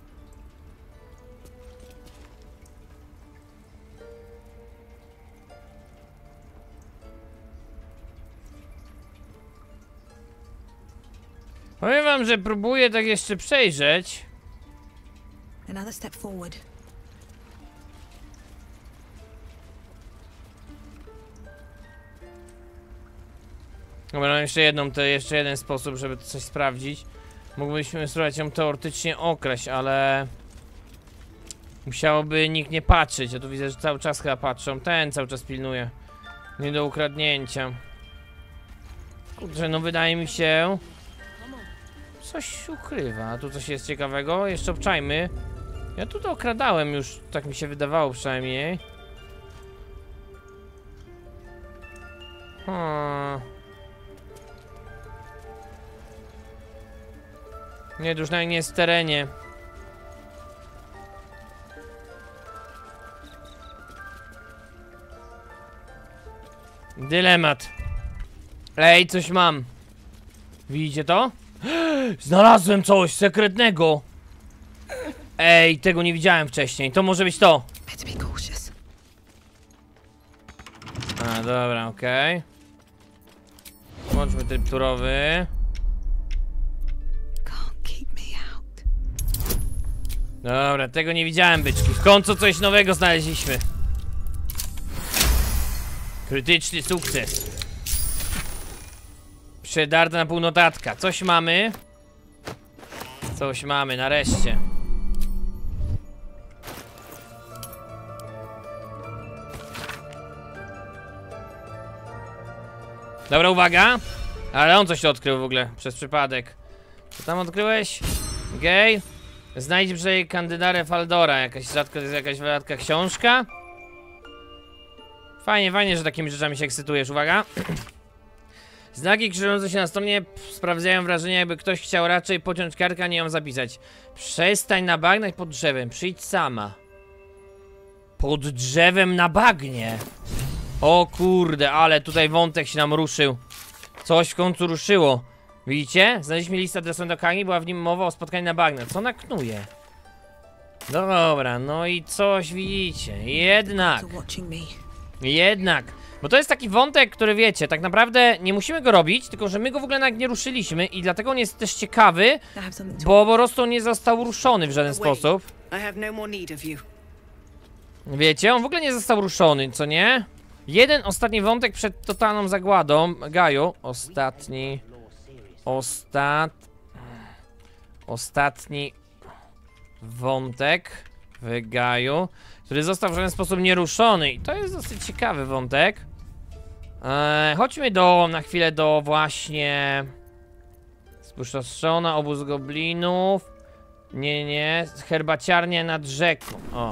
[SPEAKER 1] Powiem wam, że próbuję tak jeszcze przejrzeć.
[SPEAKER 5] Another step forward.
[SPEAKER 1] Dobra, mam jeszcze jedną, to jeszcze jeden sposób, żeby coś sprawdzić. Mógłbyśmy spróbować ją teoretycznie okraść, ale... musiałoby nikt nie patrzeć, ja tu widzę, że cały czas chyba patrzą. Ten cały czas pilnuje. Nie do ukradnięcia. Kurczę, no wydaje mi się... coś ukrywa. A tu coś jest ciekawego? Jeszcze obczajmy. Ja tu to okradałem już, tak mi się wydawało przynajmniej. Hmm... Nie, to już nawet nie jest w terenie. Dylemat. Ej, coś mam. Widzicie to? Znalazłem coś sekretnego. Ej, tego nie widziałem wcześniej. To może być to. A, dobra, okej. Okay. Włączmy tryb turowy. Dobra, tego nie widziałem, byczki. W końcu coś nowego znaleźliśmy. Krytyczny sukces. Przedarta na pół notatka. Coś mamy. Coś mamy, nareszcie. Dobra, uwaga. Ale on coś odkrył w ogóle, przez przypadek. Co tam odkryłeś? Okej. Okay. Znajdź brzeg kandydarę Faldora. Jakaś rzadko, to jest jakaś rzadka książka. Fajnie, fajnie, że takimi rzeczami się ekscytujesz. Uwaga. Znaki krzyżujące się na stronie sprawdzają wrażenie, jakby ktoś chciał raczej pociąć kartkę, a nie ją zapisać. Przestań na bagnach pod drzewem. Przyjdź sama. Pod drzewem na bagnie. O kurde, ale tutaj wątek się nam ruszył. Coś w końcu ruszyło. Widzicie? Znaleźliśmy listę adresową do Kagi, była w nim mowa o spotkaniu na bagnach. Co ona knuje? No dobra, no i coś widzicie. Jednak. Jednak. Bo to jest taki wątek, który wiecie, tak naprawdę nie musimy go robić, tylko że my go w ogóle nawet nie ruszyliśmy i dlatego on jest też ciekawy, bo po prostu nie został ruszony w żaden sposób. Wiecie, on w ogóle nie został ruszony, co nie? Jeden ostatni wątek przed totalną zagładą. Gaju. Ostatni... Ostat... Ostatni... wątek w Gaju, który został w żaden sposób nieruszony. I to jest dosyć ciekawy wątek. Eee, chodźmy do... na chwilę do właśnie... Spustoszona, obóz goblinów. Nie, nie. Herbaciarnia nad rzeką. O.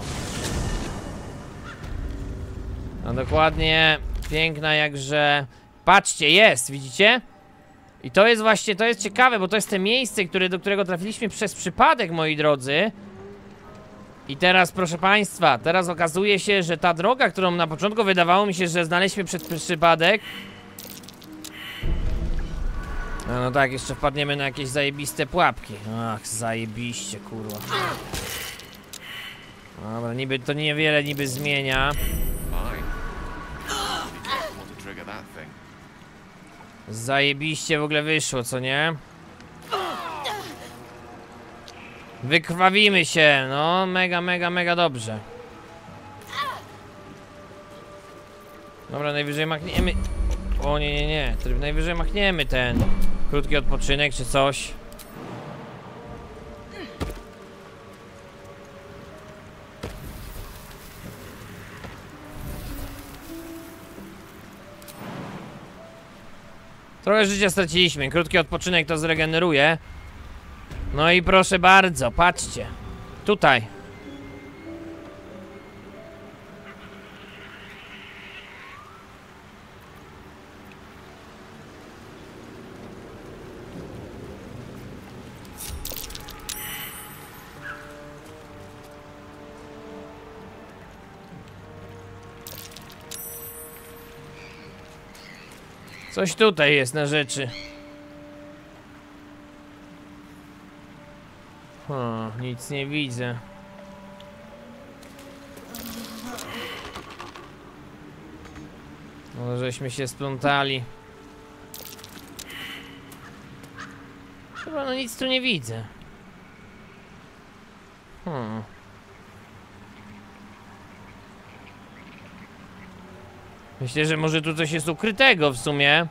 [SPEAKER 1] No dokładnie. Piękna jakże. Patrzcie, jest, widzicie? I to jest właśnie, to jest ciekawe, bo to jest to miejsce, które, do którego trafiliśmy przez przypadek, moi drodzy. I teraz, proszę państwa, teraz okazuje się, że ta droga, którą na początku wydawało mi się, że znaleźliśmy przez przypadek. No, no tak, jeszcze wpadniemy na jakieś zajebiste pułapki. Ach, zajebiście, kurwa. Dobra, niby to niewiele niby zmienia. Zajebiście w ogóle wyszło, co nie? Wykrwawimy się, no mega, mega, mega dobrze. Dobra, najwyżej machniemy. O nie, nie, nie, najwyżej machniemy ten krótki odpoczynek czy coś. Trochę życia straciliśmy, krótki odpoczynek to zregeneruje. No i proszę bardzo, patrzcie. Tutaj. Coś tutaj jest na rzeczy. O, nic nie widzę. Może żeśmy się splątali. Chyba no nic tu nie widzę. Hmm. Myślę, że może tu coś jest ukrytego w sumie.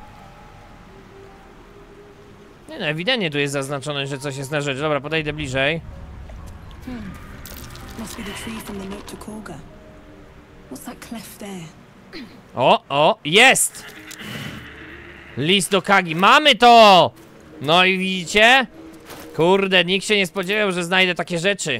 [SPEAKER 1] Nie no, ewidentnie tu jest zaznaczone, że coś jest na rzecz. Dobra, podejdę bliżej.
[SPEAKER 12] Hmm. Must be the tree from the note to Korga. What's that cleft there?
[SPEAKER 1] O, o, jest! List do Kagi. Mamy to! No i widzicie? Kurde, nikt się nie spodziewał, że znajdę takie rzeczy.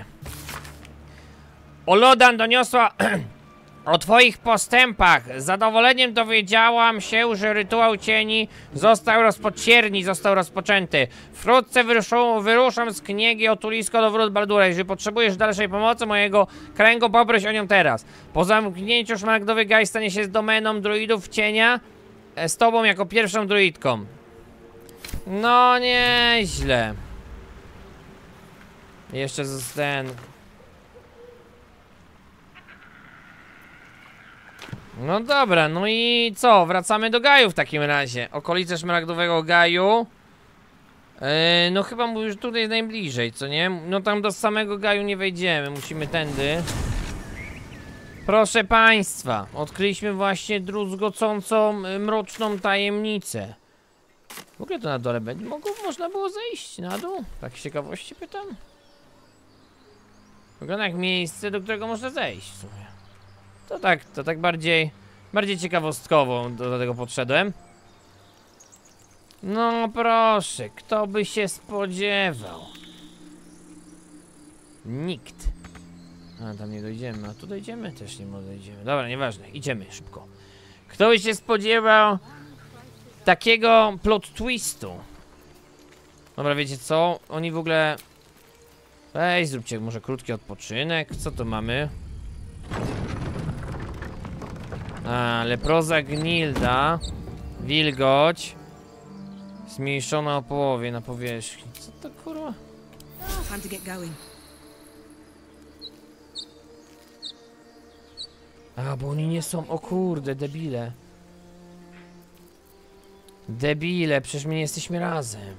[SPEAKER 1] Olodan doniosła o twoich postępach. Z zadowoleniem dowiedziałam się, że rytuał cieni został rozpoczęty, został rozpoczęty. Wkrótce wyruszą, wyruszam z Kniegi o Tulisko do wrót Baldura. Jeżeli potrzebujesz dalszej pomocy mojego kręgu, poproś o nią teraz. Po zamknięciu szmaragdowy gaj stanie się z domeną druidów cienia, z tobą jako pierwszą druidką. No nieźle. Jeszcze z ten... No dobra, no i co? Wracamy do Gaju w takim razie. Okolice szmaragdowego Gaju. Yy, no chyba mówisz tutaj najbliżej, co nie? No tam do samego Gaju nie wejdziemy, musimy tędy. Proszę państwa, odkryliśmy właśnie druzgocącą, mroczną tajemnicę. W ogóle to na dole będzie mogło, można było zejść na dół? Tak z ciekawości pytam. Wygląda jak miejsce, do którego można zejść w sumie. To tak, to tak bardziej, bardziej ciekawostkowo do, do tego podszedłem. No proszę, kto by się spodziewał? Nikt. A tam nie dojdziemy, a tu dojdziemy? Też nie dojdziemy. Dobra, nieważne, idziemy szybko. Kto by się spodziewał takiego plot twistu? Dobra, wiecie co? Oni w ogóle... Weź, zróbcie może krótki odpoczynek. Co tu mamy? A, leproza gnilda. Wilgoć. Zmniejszona o połowie na powierzchni. Co to kurwa?
[SPEAKER 12] Time to get going.
[SPEAKER 1] A, bo oni nie są... O kurde, debile. Debile, przecież my nie jesteśmy razem.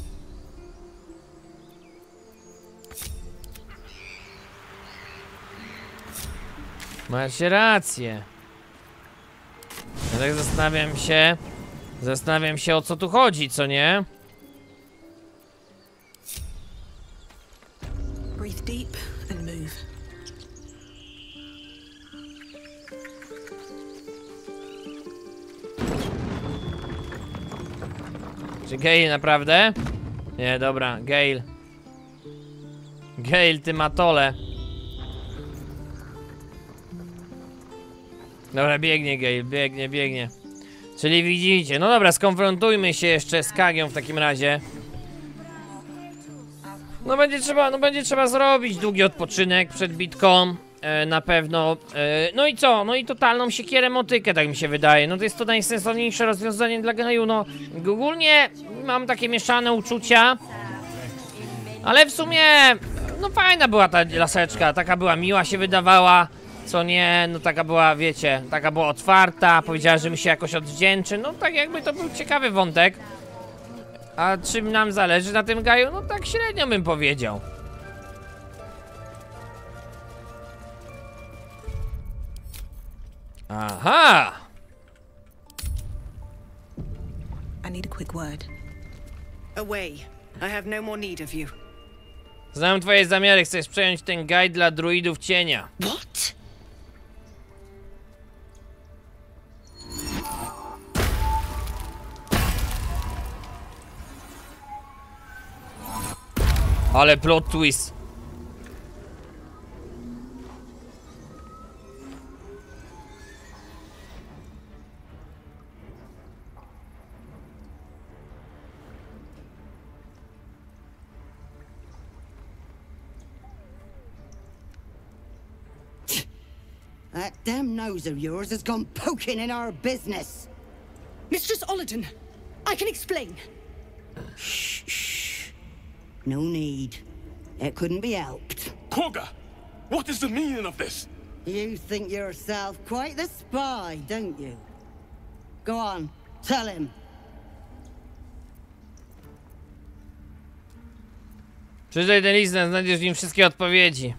[SPEAKER 1] Macie rację. Ja tak zastanawiam się... Zastanawiam się, o co tu chodzi, co nie?
[SPEAKER 12] Breathe deep and move.
[SPEAKER 1] Czy Gale naprawdę? Nie, dobra, Gale. Gale, ty matole. Dobra, biegnie Gale, biegnie, biegnie. Czyli widzicie, no dobra, skonfrontujmy się jeszcze z Kagią w takim razie. No będzie trzeba, no będzie trzeba zrobić długi odpoczynek przed bitką. E, na pewno. E, no i co? No i totalną siekierę motykę, tak mi się wydaje. No to jest to najsensowniejsze rozwiązanie dla Gaju. No ogólnie mam takie mieszane uczucia. Ale w sumie, no fajna była ta laseczka, taka była miła się wydawała. Co nie, no taka była, wiecie, taka była otwarta, powiedziała, że mi się jakoś odwdzięczy. No tak jakby to był ciekawy wątek. A czym nam zależy na tym Gaju? No tak średnio bym powiedział. Aha!
[SPEAKER 12] I need a quick word.
[SPEAKER 5] Away. I have no more need of you.
[SPEAKER 1] Znam twoje zamiary, chcesz przejąć ten Gaj dla druidów cienia.
[SPEAKER 5] What?
[SPEAKER 1] Ale plot twist.
[SPEAKER 13] That damn nose of yours has gone poking in our business.
[SPEAKER 5] Mistress Olladin, I can explain.
[SPEAKER 13] Shh, shh. No need. It couldn't be helped.
[SPEAKER 2] Kagha, what is the meaning of this?
[SPEAKER 13] You think yourself quite the spy, don't you? Go on, tell him.
[SPEAKER 1] Przeczytaj ten list, znajdziesz w nim wszystkie odpowiedzi.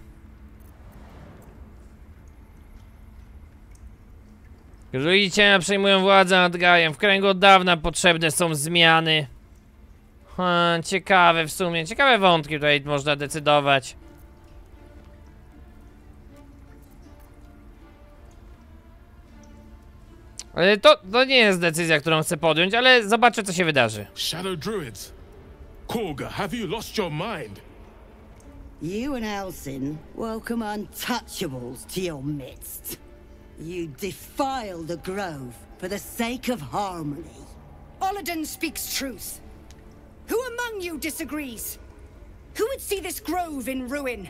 [SPEAKER 1] Druidzi cienia przejmują władzę nad Gajem. W kręgu od dawna potrzebne są zmiany. Hmm, ciekawe w sumie. Ciekawe wątki tutaj można decydować. Ale to, to nie jest decyzja, którą chcę podjąć, ale zobaczę, co się wydarzy.
[SPEAKER 2] Shadow Druids. Kagha, have you lost your mind?
[SPEAKER 13] You and Elsin welcome untouchables to your midst. You defile the grove for the sake of harmony.
[SPEAKER 5] Olladin speaks truth. Who among you disagrees? Who would see this grove in ruin?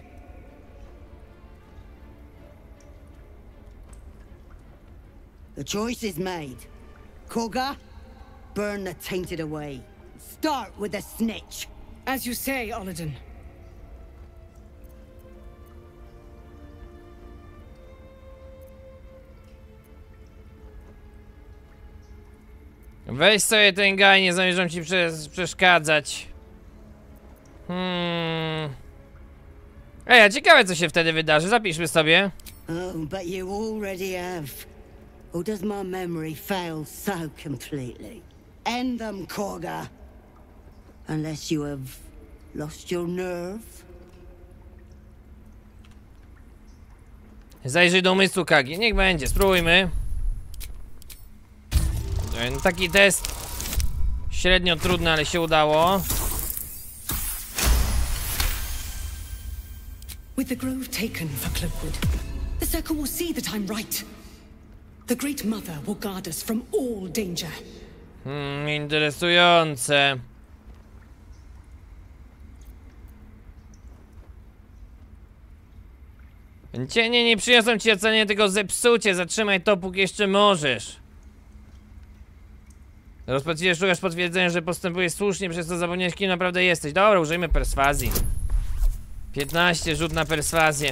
[SPEAKER 13] The choice is made. Kagha, burn the tainted away. Start with the snitch.
[SPEAKER 5] As you say, Olladin.
[SPEAKER 1] Weź sobie ten Gaj, nie zamierzam ci przes przeszkadzać. Hmm. Ej, a ciekawe, co się wtedy wydarzy. Zapiszmy sobie.
[SPEAKER 13] Oh, but you already have. Or does my memory fail so completely? End them, Kagha. Unless you have lost your nerve.
[SPEAKER 1] Zajrzyj do umysłu Kagi. Niech będzie, spróbujmy. Taki test średnio trudny, ale się udało.
[SPEAKER 5] With the grove taken for Cloakwood, the Circle will see that I'm right. The Great Mother will guard us from all danger.
[SPEAKER 1] Hmm, interesujące. Cienie nie przyniosą ci ocenienia, tylko zepsucie. Zatrzymaj to, póki jeszcze możesz. Rozpatrujesz, szukasz potwierdzenia, że postępujesz słusznie, przez to zapomniałeś, kim naprawdę jesteś. Dobra, użyjmy perswazji. piętnaście, rzut na perswazję.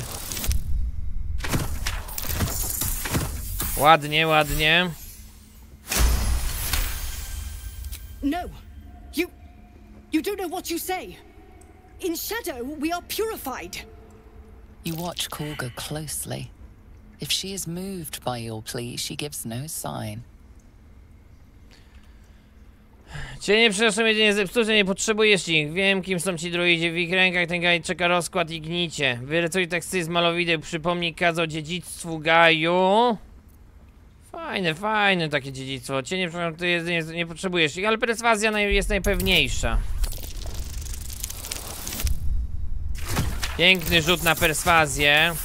[SPEAKER 1] Ładnie, ładnie.
[SPEAKER 5] No, you... you don't know what you say. In Shadow, we are purified.
[SPEAKER 4] You watch Kagha closely. If she is moved by your plea, she gives no sign.
[SPEAKER 1] Cienie przynoszą jedynie zepsute, nie potrzebujesz ich. Wiem, kim są ci druidzi. W ich rękach ten Gaj czeka rozkład i gnicie. Wyrecuj teksty z malowideł, przypomnij Kadze o dziedzictwu Gaju. Fajne, fajne takie dziedzictwo. Cienie przynoszą, ty jedynie nie potrzebujesz ich, ale perswazja naj, jest najpewniejsza. Piękny rzut na perswazję.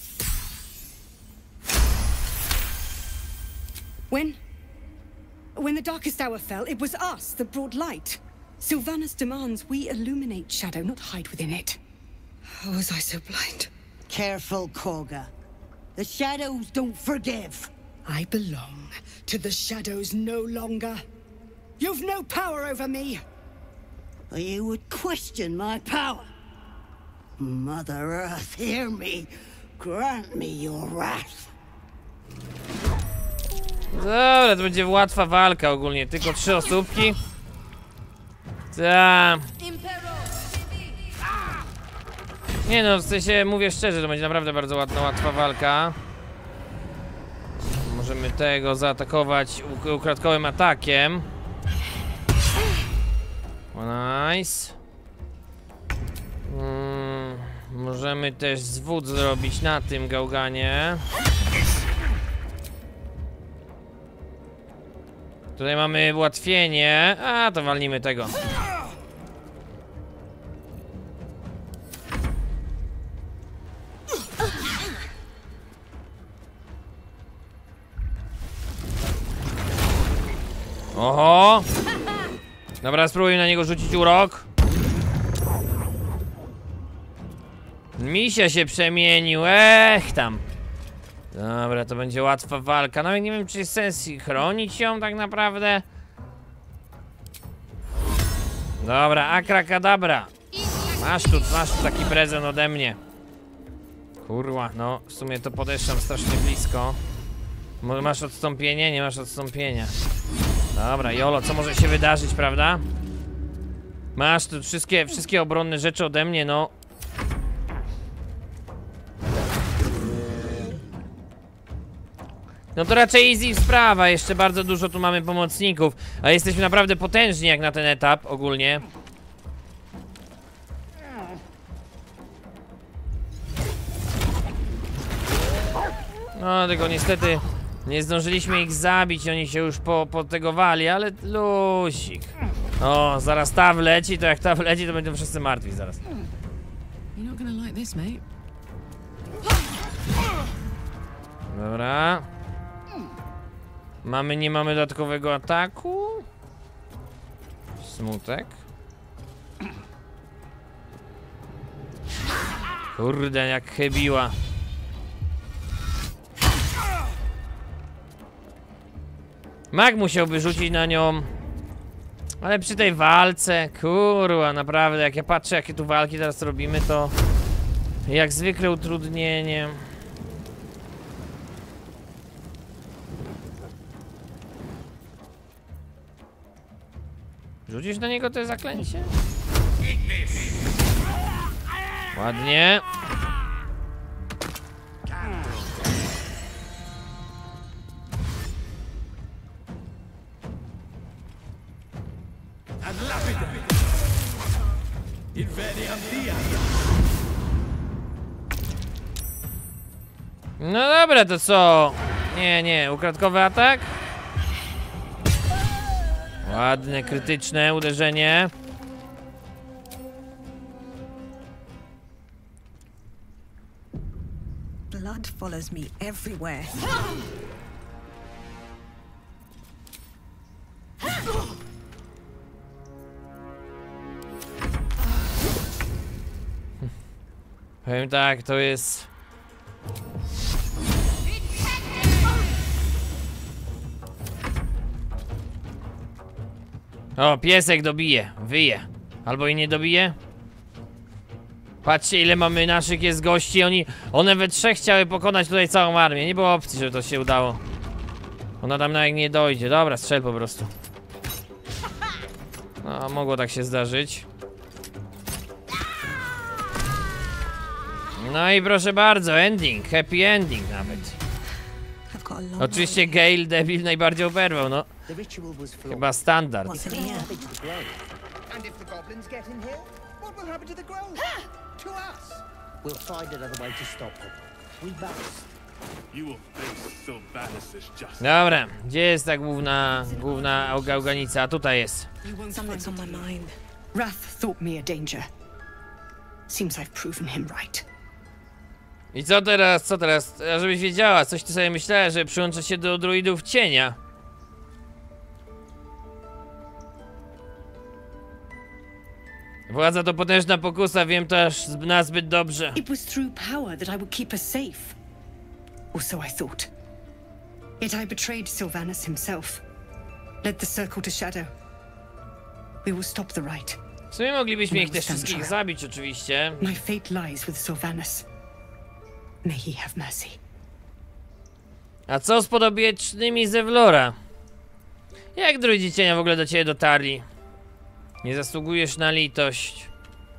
[SPEAKER 5] When... When the Darkest Hour fell, it was us that brought light. Sylvanas demands we illuminate Shadow, not hide within it. How was I so blind?
[SPEAKER 13] Careful, Kagha. The Shadows don't forgive.
[SPEAKER 5] I belong to the Shadows no longer. You've no power over me.
[SPEAKER 13] You would question my power. Mother Earth, hear me. Grant me your wrath.
[SPEAKER 1] Dobra, to będzie łatwa walka ogólnie. Tylko trzy osóbki. Ta. Nie no, w sensie mówię szczerze, to będzie naprawdę bardzo ładna, łatwa walka. Możemy tego zaatakować ukradkowym atakiem. Nice. Hmm, możemy też zwód zrobić na tym gałganie. Tutaj mamy ułatwienie. A, to walnijmy tego. Oho! Dobra, spróbuj na niego rzucić urok. Misia się przemienił, ech tam. Dobra, to będzie łatwa walka. Nawet nie wiem, czy jest sens chronić ją tak naprawdę. Dobra, akrakadabra. Masz tu, masz tu taki prezent ode mnie. Kurwa, no w sumie to podeszłam strasznie blisko. Może masz odstąpienie? Nie masz odstąpienia. Dobra, Jolo, co może się wydarzyć, prawda? Masz tu wszystkie, wszystkie obronne rzeczy ode mnie, no. No to raczej easy sprawa, jeszcze bardzo dużo tu mamy pomocników. A jesteśmy naprawdę potężni jak na ten etap ogólnie. No tylko niestety nie zdążyliśmy ich zabić, oni się już po, potegowali, ale lusik. O, zaraz ta wleci, to jak ta wleci, to będą wszyscy martwi zaraz. Dobra. Mamy, nie mamy dodatkowego ataku? Smutek. Kurde, jak chybiła. Mag musiałby rzucić na nią. Ale przy tej walce, kurwa, naprawdę, jak ja patrzę, jakie tu walki teraz robimy, to jak zwykle utrudnienie. Rzucisz na niego to zaklęcie? Ładnie. No dobra, to co? Nie, nie, ukradkowy atak? Ładne, krytyczne uderzenie.
[SPEAKER 12] Blood follows me everywhere.
[SPEAKER 1] Powiem tak, to jest... O, piesek dobije, wyje. Albo i nie dobije. Patrzcie, ile mamy naszych jest gości, oni... One we trzech chciały pokonać tutaj całą armię. Nie było opcji, żeby to się udało. Ona tam nawet nie dojdzie. Dobra, strzel po prostu. No, mogło tak się zdarzyć. No i proszę bardzo, ending, happy ending nawet. Oczywiście Gale, debil, najbardziej oberwał, no. Chyba standard. Dobra, gdzie jest ta główna, główna gałganica? A tutaj jest.
[SPEAKER 5] Something's on my mind. Wrath thought me a danger. Seems I've proven him right.
[SPEAKER 1] I co teraz, co teraz? Żebyś wiedziała, coś ty sobie myślała, że przyłączę się do druidów cienia. Władza to potężna pokusa, wiem to aż nazbyt dobrze.
[SPEAKER 5] It was through power that I would keep us safe. Or so I thought. Yet I betrayed Sylvanas himself. Led the circle to Shadow. We will stop the right.
[SPEAKER 1] W sumie moglibyśmy ich też wszystkich zabić oczywiście.
[SPEAKER 5] My fate lies with Sylvanas. May he have mercy.
[SPEAKER 1] A co z podobiecznymi Zevlora? Jak druidzi cienia w ogóle do ciebie dotarli? Nie zasługujesz na litość.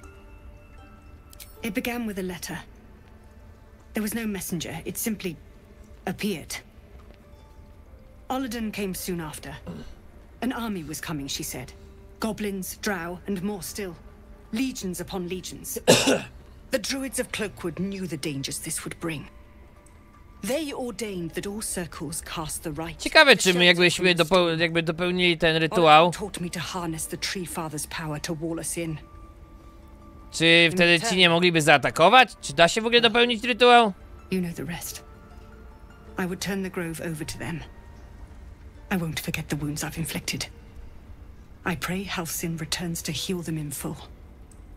[SPEAKER 5] It began with a letter. There was no messenger, it simply appeared. Oladan came soon after. An army was coming, she said. Goblins, drow, and more still. Legions upon legions. The druids of Cloakwood knew the dangers this would bring. They ordained that all circles cast the right.
[SPEAKER 1] Ciekawe, czy my jakbyśmy dopeł jakby dopełnili ten rytuał.
[SPEAKER 5] Taught me to harness the Tree Father's power to wall us in.
[SPEAKER 1] Czy wtedy ci nie mogliby zaatakować? Czy da się w ogóle dopełnić rytuał?
[SPEAKER 5] You know the rest. I would turn the grove over to them. I won't forget the wounds I've inflicted. I pray Halcyon returns to heal them in full.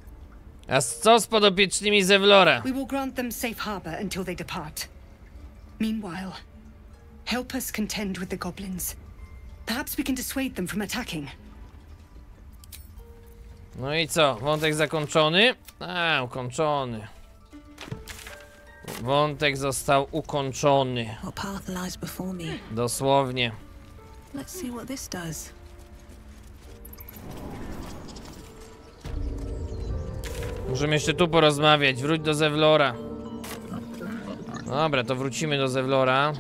[SPEAKER 1] A co z podopiecznymi Zevlora?
[SPEAKER 5] We will grant them safe harbor until they depart. Meanwhile, help us contend with the goblins. Perhaps we can dissuade them from attacking.
[SPEAKER 1] No i co? Wątek zakończony? A, ukończony. Wątek został ukończony.
[SPEAKER 12] What path lies before me?
[SPEAKER 1] Dosłownie.
[SPEAKER 12] Let's see what this does.
[SPEAKER 1] Możemy jeszcze tu porozmawiać. Wróć do Zevlora. Dobra, to wrócimy do Zevlora.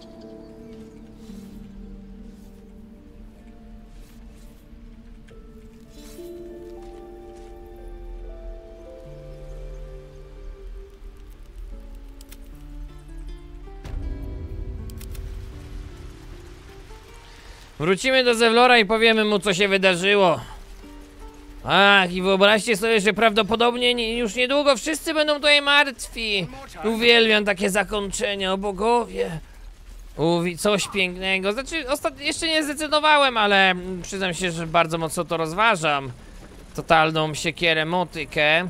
[SPEAKER 1] Wrócimy do Zevlora i powiemy mu, co się wydarzyło. Ach, i wyobraźcie sobie, że prawdopodobnie nie, już niedługo wszyscy będą tutaj martwi. Uwielbiam takie zakończenia, o bogowie. Uwi, coś pięknego. Znaczy, ostatnio jeszcze nie zdecydowałem, ale przyznam się, że bardzo mocno to rozważam. Totalną siekierę, motykę.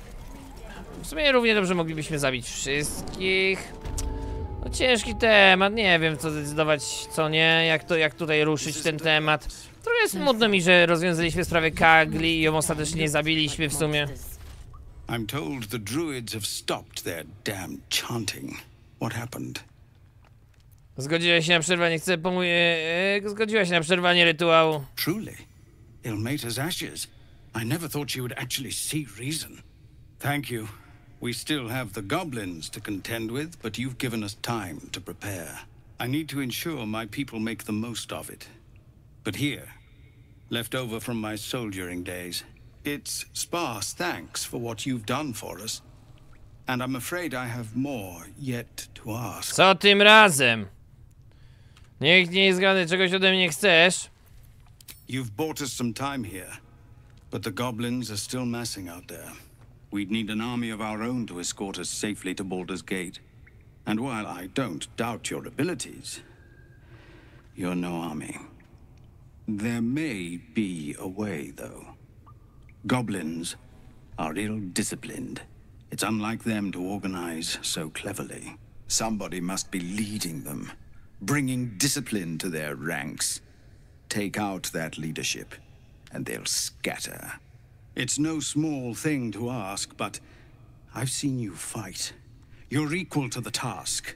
[SPEAKER 1] W sumie równie dobrze moglibyśmy zabić wszystkich. No ciężki temat, nie wiem co zdecydować, co nie, jak to, jak tutaj ruszyć ten temat. Trochę smutno mi, że rozwiązaliśmy sprawę Kagli i ją ostatecznie nie zabiliśmy w sumie.
[SPEAKER 14] I'm told the druids have stopped their damn chanting. What happened?
[SPEAKER 1] Zgodziłeś się na przerwanie, chcę pomóc... E, zgodziłaś się na przerwanie rytuału.
[SPEAKER 14] Truly? Ilmater's ashes. I never thought she would actually see reason. Thank you. We still have the goblins to contend with, but you've given us time to prepare. I need to ensure my people make the most of it. But here, left over from my soldiering days, it's sparse thanks for what you've done for us. And I'm afraid I have more yet to ask.
[SPEAKER 1] Co tym razem? Niech nie zgadnę, czegoś ode mnie chcesz.
[SPEAKER 14] You've bought us some time here, but the goblins are still massing out there. We'd need an army of our own to escort us safely to Baldur's Gate. And while I don't doubt your abilities, you're no army. There may be a way, though. Goblins are ill-disciplined. It's unlike them to organize so cleverly. Somebody must be leading them, bringing discipline to their ranks. Take out that leadership, and they'll scatter. It's no small thing to ask, but I've seen you fight. You're equal to the task.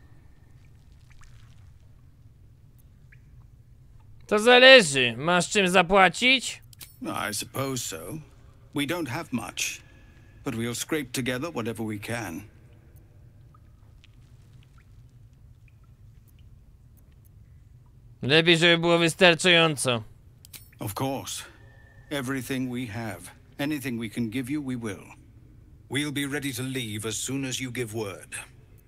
[SPEAKER 1] To zależy. Masz czym zapłacić?
[SPEAKER 14] I suppose so. We don't have much, but we'll scrape together whatever we can.
[SPEAKER 1] Lepiej, żeby było wystarczająco.
[SPEAKER 14] Of course. Everything we have. Anything we can give you, we will. We'll be ready to leave as soon as you give word.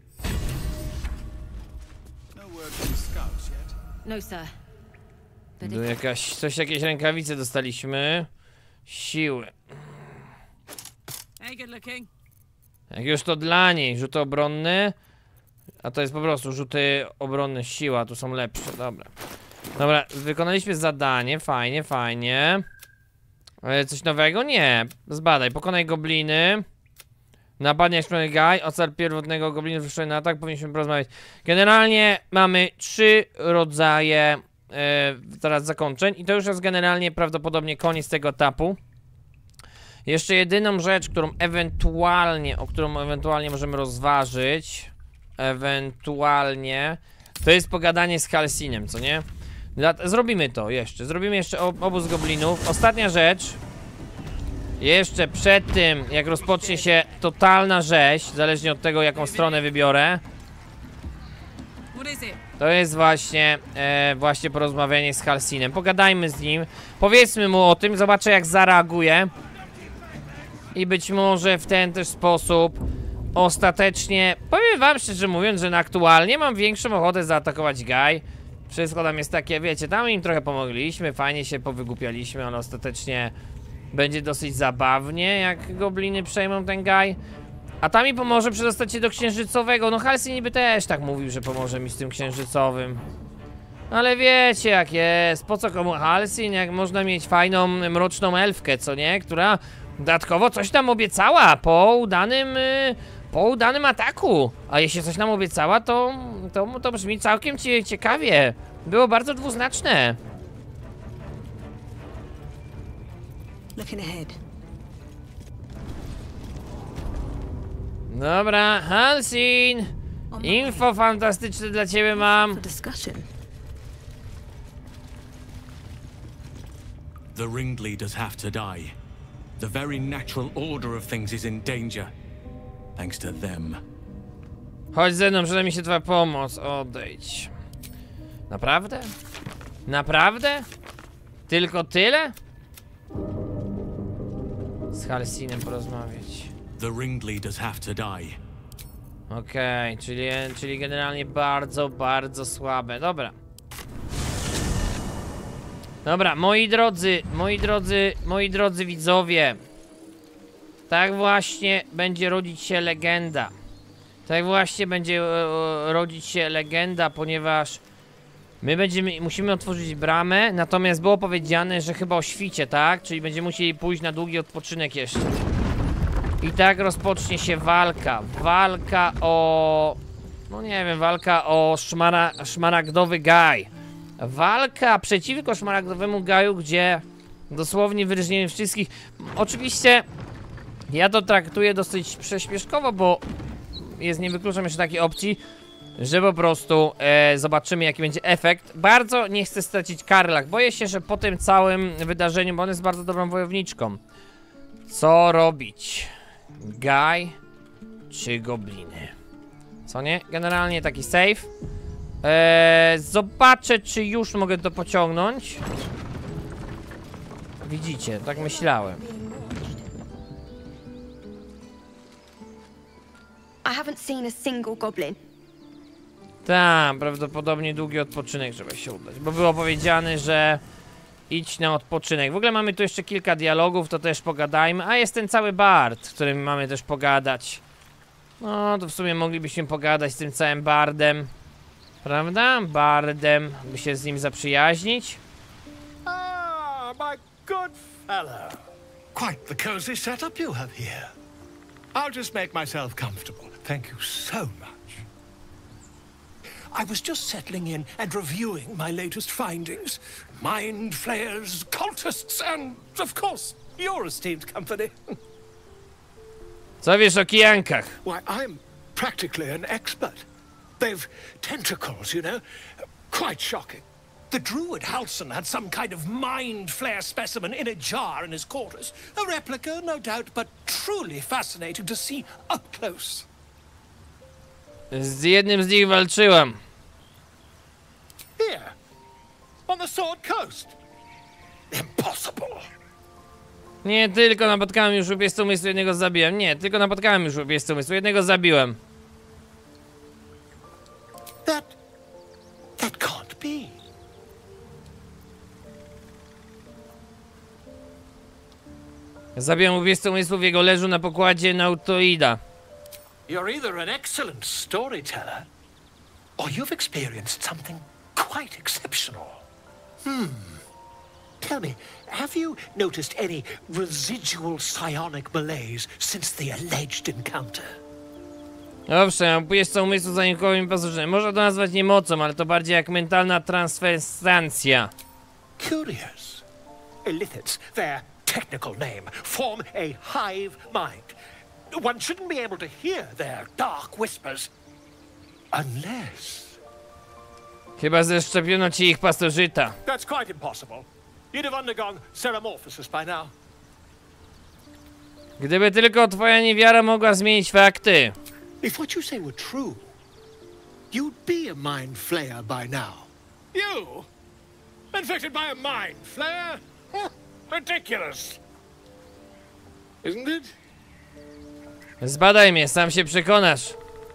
[SPEAKER 14] No word from the scouts yet?
[SPEAKER 3] No, sir.
[SPEAKER 1] Tu jakaś, coś, jakieś rękawice dostaliśmy. Siły.
[SPEAKER 8] Hey, good looking.
[SPEAKER 1] Jak już to dla niej, rzuty obronne. A to jest po prostu rzuty obronne, siła, tu są lepsze, dobra. Dobra, wykonaliśmy zadanie, fajnie, fajnie. Ale coś nowego? Nie. Zbadaj, pokonaj gobliny. Napadnie jak gaj, ocal pierwotnego goblinu wyszedł na atak, powinniśmy porozmawiać. Generalnie mamy trzy rodzaje e, teraz zakończeń i to już jest generalnie prawdopodobnie koniec tego etapu. Jeszcze jedyną rzecz, którą ewentualnie, o którą ewentualnie możemy rozważyć, ewentualnie, to jest pogadanie z Halsinem, co nie? Zrobimy to jeszcze, zrobimy jeszcze obóz goblinów. Ostatnia rzecz, jeszcze przed tym, jak rozpocznie się totalna rzeź, zależnie od tego, jaką stronę wybiorę, to jest właśnie, e, właśnie porozmawianie z Halsinem. Pogadajmy z nim, powiedzmy mu o tym, zobaczę jak zareaguje. I być może w ten też sposób ostatecznie, powiem wam szczerze mówiąc, że na aktualnie mam większą ochotę zaatakować Gaj. Wszystko tam jest takie, wiecie, tam im trochę pomogliśmy, fajnie się powygłupialiśmy, ale ostatecznie będzie dosyć zabawnie, jak gobliny przejmą ten Gaj. A tam mi pomoże przedostać się do księżycowego. No Halsey niby też tak mówił, że pomoże mi z tym księżycowym. Ale wiecie jak jest, po co komu Halsey, jak można mieć fajną, mroczną elfkę, co nie? Która dodatkowo coś tam obiecała po udanym, po udanym ataku. A jeśli coś nam obiecała, to to, to brzmi całkiem ciekawie. Było bardzo dwuznaczne.
[SPEAKER 12] Looking ahead.
[SPEAKER 1] Dobra, Halsin. Info fantastyczne dla ciebie mam.
[SPEAKER 2] The ringleaders have to die. The very natural order of things is in danger. Thanks to them.
[SPEAKER 1] Chodź ze mną, przyda mi się twoja pomoc. Odejdź. Naprawdę? Naprawdę? Tylko tyle? Z Halsinem porozmawiać.
[SPEAKER 2] The ringleaders have to die.
[SPEAKER 1] Okej, okay, czyli, czyli generalnie bardzo, bardzo słabe. Dobra. Dobra, moi drodzy, moi drodzy, moi drodzy widzowie. Tak właśnie będzie rodzić się legenda. Tak właśnie będzie e, rodzić się legenda, ponieważ my będziemy, musimy otworzyć bramę, natomiast było powiedziane, że chyba o świcie, tak? Czyli będziemy musieli pójść na długi odpoczynek jeszcze. I tak rozpocznie się walka. Walka o... No nie wiem, walka o szmara, szmaragdowy gaj. Walka przeciwko szmaragdowemu gaju, gdzie dosłownie wyróżnienie wszystkich. Oczywiście ja to traktuję dosyć prześpieszkowo, bo jest, nie wykluczam jeszcze takiej opcji, że po prostu e, zobaczymy, jaki będzie efekt. Bardzo nie chcę stracić Karlach. Boję się, że po tym całym wydarzeniu, bo on jest bardzo dobrą wojowniczką. Co robić? Gaj czy gobliny? Co nie? Generalnie taki save. Eee, zobaczę, czy już mogę to pociągnąć. Widzicie, tak myślałem.
[SPEAKER 15] I haven't seen a single goblin.
[SPEAKER 1] Tak, prawdopodobnie długi odpoczynek trzeba się udać, bo było powiedziane, że idź na odpoczynek. W ogóle mamy tu jeszcze kilka dialogów, to też pogadajmy. A jest ten cały bard, w którym mamy też pogadać. No, to w sumie moglibyśmy pogadać z tym całym bardem. Prawda? Bardem, by się z nim zaprzyjaźnić.
[SPEAKER 16] Ah, my good fellow. Quite the cozy setup you have here. I'll just make myself comfortable. Thank you so much. I was just settling in and reviewing my latest findings. Mind flayers, cultists, and, of course, your esteemed company.
[SPEAKER 1] Co wiesz o kijankach?
[SPEAKER 16] Why, I'm practically an expert. They've tentacles, you know? Quite shocking. The druid Halsin had some kind of mind flare specimen in a jar in his quarters. A replica, no doubt, but truly fascinating to see up close.
[SPEAKER 1] Z jednym z nich walczyłam.
[SPEAKER 16] Here, on the Sword Coast. Impossible.
[SPEAKER 1] Nie, tylko napotkałem już ubieżcę umysłu, jednego zabiłem. Nie, tylko napotkałem już ubieżcę umysłu, jednego zabiłem.
[SPEAKER 16] That... that can't be.
[SPEAKER 1] Zabiłem ubieżcę umysłu w jego leżu na pokładzie Nautoida.
[SPEAKER 16] You're either an excellent storyteller, or you've experienced something quite exceptional. Hmm. Tell me, have you noticed any residual psionic malaise since the alleged encounter?
[SPEAKER 1] Owszem, ubieżcą umysłu zanikowym pasożytem. Można to nazwać nie mocą, ale to bardziej jak mentalna transferencja.
[SPEAKER 16] Curious. Illithids, their technical name, form a hive mind. One shouldn't be able to hear their dark whispers unless...
[SPEAKER 1] Chyba zeszczepiono ci ich pasożyta.
[SPEAKER 16] That's quite impossible. You'd have undergone ceramorphosis by now.
[SPEAKER 1] Gdyby tylko twoja niewiara mogła zmienić fakty.
[SPEAKER 16] If what you say were true, you'd be a mind flayer by now. You? Infected by a mind flayer? Huh, ridiculous. Isn't it?
[SPEAKER 1] Zbadaj mnie, sam się przekonasz.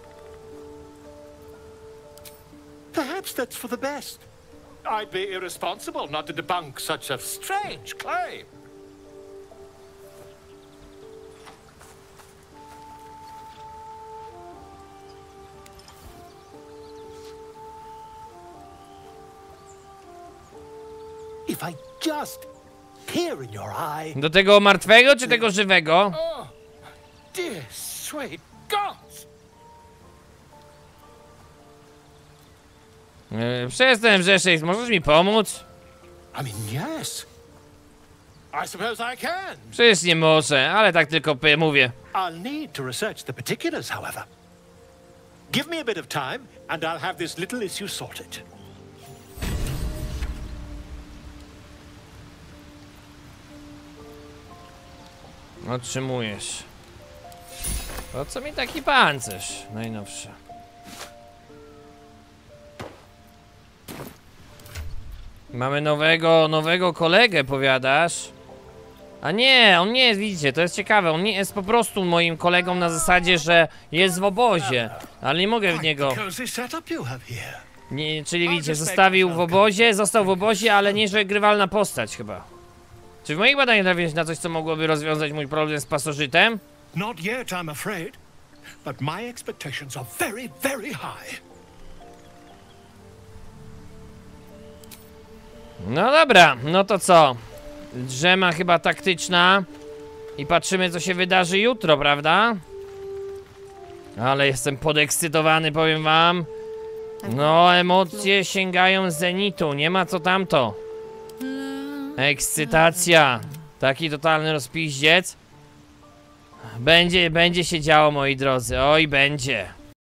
[SPEAKER 16] Perhaps that's for the best. I'd be irresponsible not to debunk such a strange claim. If I just peer in your eye...
[SPEAKER 1] Do tego martwego czy tego żywego?
[SPEAKER 16] Oh, dear sweet God!
[SPEAKER 1] Yy, przestań wrzeszczeć, możesz mi pomóc?
[SPEAKER 16] I mean, yes. I suppose I can.
[SPEAKER 1] Przecież nie może, ale tak tylko p- mówię.
[SPEAKER 16] I'll need to research the particulars, however. Give me a bit of time, and I'll have this little issue sorted.
[SPEAKER 1] Otrzymujesz. Po co mi taki pancerz najnowszy? Mamy nowego, nowego kolegę, powiadasz? A nie, on nie jest, widzicie, to jest ciekawe, on nie jest po prostu moim kolegą na zasadzie, że jest w obozie, ale nie mogę w niego... Nie, czyli widzicie, zostawił w obozie, został w obozie, ale nie, że grywalna postać chyba. Czy w moich badaniach trafiłeś na coś, co mogłoby rozwiązać mój problem z pasożytem?
[SPEAKER 16] Not yet, I'm afraid, but my expectations are very, very high.
[SPEAKER 1] No dobra, no to co? Drzema chyba taktyczna. I patrzymy, co się wydarzy jutro, prawda? Ale jestem podekscytowany, powiem wam. No, emocje sięgają zenitu, nie ma co tamto. Ekscytacja. Taki totalny rozpiździec. Będzie, będzie się działo, moi drodzy, oj będzie.